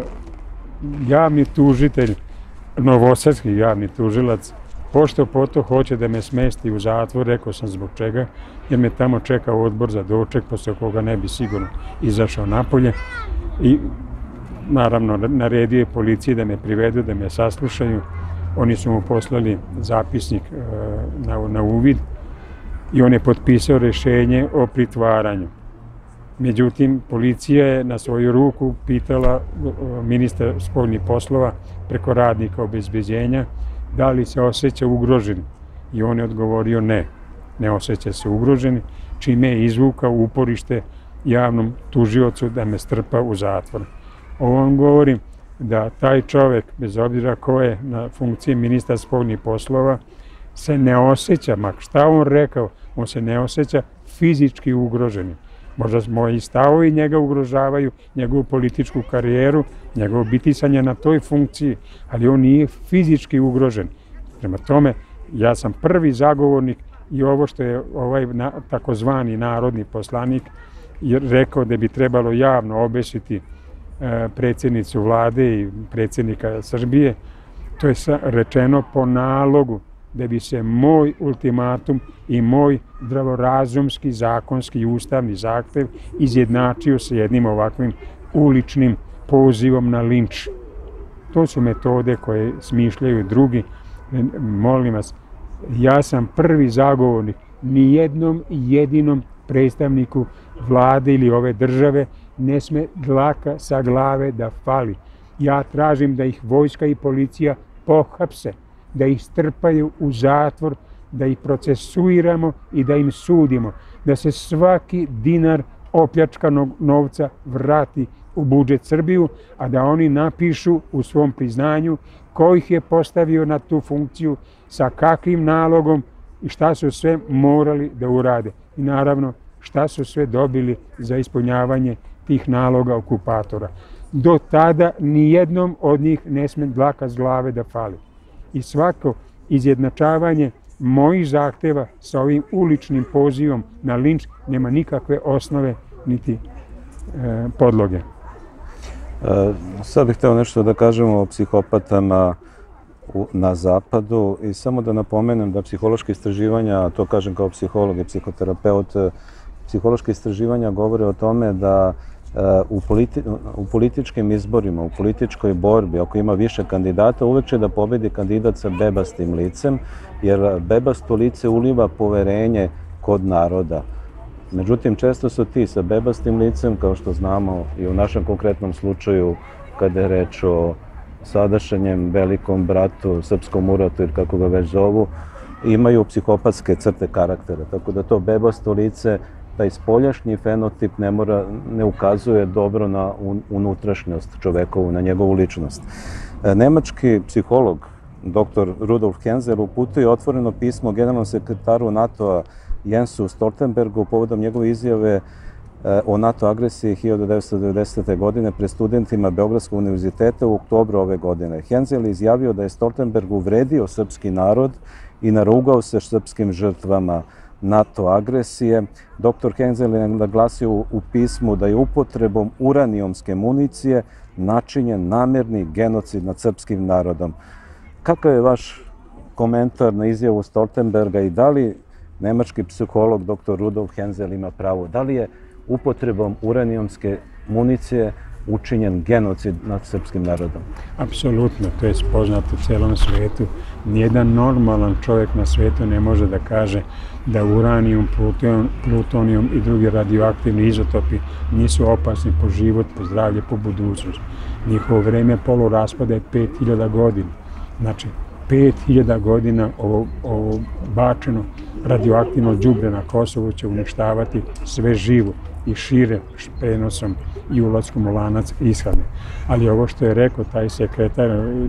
Javni tužitelj, novosadski javni tužilac, pošto poto hoće da me smesti u zatvor, rekao sam zbog čega, jer me tamo čekao odbor za doček, posle koga ne bi sigurno izašao napolje. I naravno naredio je policiji da me privedu, da me saslušaju. Oni su mu poslali zapisnik na, na uvid i on je potpisao rešenje o pritvaranju. Međutim, policija je na svoju ruku pitala ministra spoljnih poslova preko radnika obezbeđenja da li se osjeća ugrožen. I on je odgovorio ne, ne osjeća se ugrožen, čime je izvukao uporište javnom tužiocu da me strpa u zatvor. Ovo vam govorim da taj čovek, bez obzira ko je na funkciji ministra spoljnih poslova, se ne osjeća, mak šta on rekao, on se ne osjeća fizički ugroženim. Možda moji stavovi njega ugrožavaju, njegovu političku karijeru, njegovo bitisanje na toj funkciji, ali on nije fizički ugrožen. Prema tome, ja sam prvi zagovornik i ovo što je ovaj takozvani narodni poslanik rekao da bi trebalo javno obešiti predsjednicu vlade i predsjednika Srbije, to je rečeno po nalogu da bi se moj ultimatum i moj zdravorazumski, zakonski i ustavni zahtev izjednačio sa jednim ovakvim uličnim pozivom na linč. To su metode koje smišljaju drugi. Molim vas, ja sam prvi zagovornik nijednom jedinom predstavniku vlade ili ove države ne sme dlaka sa glave da fali. Ja tražim da ih vojska i policija pohapse, da ih strpaju u zatvor, da ih procesuiramo i da im sudimo, da se svaki dinar opljačkanog novca vrati u budžet Srbiju, a da oni napišu u svom priznanju ko ih je postavio na tu funkciju, sa kakvim nalogom i šta su sve morali da urade. I naravno, šta su sve dobili za ispunjavanje tih naloga okupatora. Do tada nijednom od njih ne sme dlaka s glave da fali. I svako izjednačavanje mojih zahteva sa ovim uličnim pozivom na linč nema nikakve osnove niti e, podloge. Sad bih hteo nešto da kažemo o psihopatama na zapadu i samo da napomenem da psihološke istraživanja, to kažem kao psiholog i psihoterapeut, psihološke istraživanja govore o tome da u, politi u političkim izborima, u političkoj borbi, ako ima više kandidata, uvek će da pobedi kandidat sa bebastim licem, jer bebasto lice uliva poverenje kod naroda. Međutim, često su ti sa bebastim licem, kao što znamo i u našem konkretnom slučaju, kada je reč o sadašnjem velikom bratu, srpskom uratu ili kako ga već zovu, imaju psihopatske crte karaktera. Tako da to bebasto lice, taj spoljašnji fenotip ne, mora, ne ukazuje dobro na unutrašnjost čovekovu, na njegovu ličnost. Nemački psiholog, doktor Rudolf Hensel, uputio otvoreno pismo generalnom sekretaru NATO-a Jensu Stoltenbergu povodom njegove izjave o NATO agresiji hiljadu devetsto devedesete. godine pred studentima Beogradskog univerziteta u oktobru ove godine. Hensel je izjavio da je Stoltenberg uvredio srpski narod i narugao se srpskim žrtvama NATO agresije. Doktor Hensel je naglasio u pismu da je upotrebom uranijumske municije načinjen namerni genocid nad srpskim narodom. Kakav je vaš komentar na izjavu Stoltenberga i da li nemački psiholog doktor Rudolf Hensel ima pravo? Da li je upotrebom uranijumske municije učinjen genocid nad srpskim narodom? Apsolutno, to je poznato u celom svetu. Nijedan normalan čovjek na svetu ne može da kaže da uranijum, plutonijum i drugi radioaktivni izotopi nisu opasni po život, po zdravlje, po budućnost. Njihovo vreme poluraspada je pet hiljada godina. Znači, pet hiljada godina ovo, ovo bačeno radioaktivno đubre na Kosovu će uništavati sve živo i šire prenosom i ulaskom u lanac ishane. Ali ovo što je rekao taj sekretar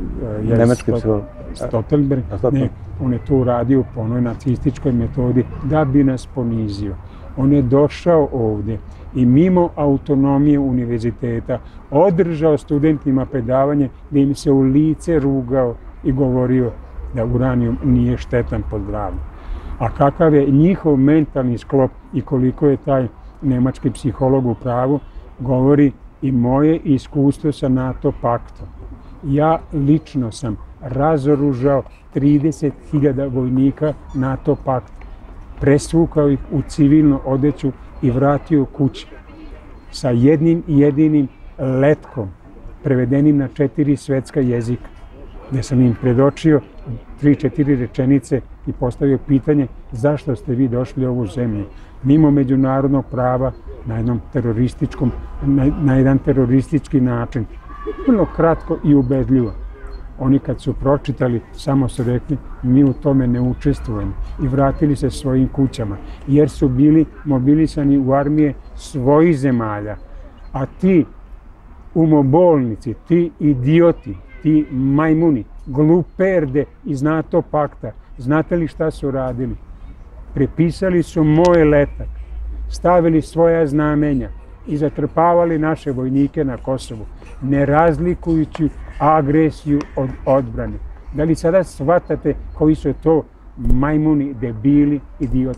Stoltenberg, ne, on je to uradio po onoj nacističkoj metodi da bi nas ponizio. On je došao ovdje i mimo autonomije univerziteta održao studentima predavanje gdje im se u lice rugao i govorio da uranijum nije štetan po zdravlje. A kakav je njihov mentalni sklop i koliko je taj nemački psiholog u pravu, govori i moje iskustvo sa NATO paktom. Ja lično sam razoružao trideset hiljada vojnika NATO pakta, presvukao ih u civilnu odeću i vratio kući sa jednim jedinim letkom, prevedenim na četiri svetska jezika, gdje sam im predočio tri, četiri rečenice i postavio pitanje zašto ste vi došli u ovu zemlju mimo međunarodnog prava na jednom terorističkom, na, na jedan teroristički način. Vrlo kratko i ubedljivo. Oni kad su pročitali, samo su rekli mi u tome ne učestvujemo i vratili se svojim kućama, jer su bili mobilisani u armije svojih zemalja. A ti umobolnici, ti idioti, ti majmuni, gluperde iz NATO pakta, znate li šta su radili? Prepisali su moj letak, stavili svoja znamenja i zatrpavali naše vojnike na Kosovu, ne razlikujući agresiju od odbrane. Da li sada shvatate koji su to majmuni, debili, idioti?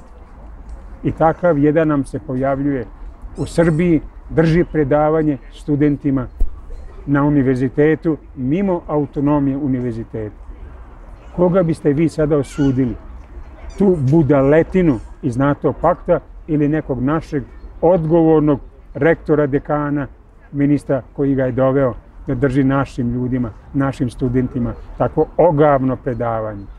I takav jedan nam se pojavljuje u Srbiji, drži predavanje studentima na univerzitetu, mimo autonomije univerziteta. Koga biste vi sada osudili? Tu budaletinu iz NATO pakta ili nekog našeg odgovornog rektora, dekana, ministra koji ga je doveo da drži našim ljudima, našim studentima takvo ogavno predavanje?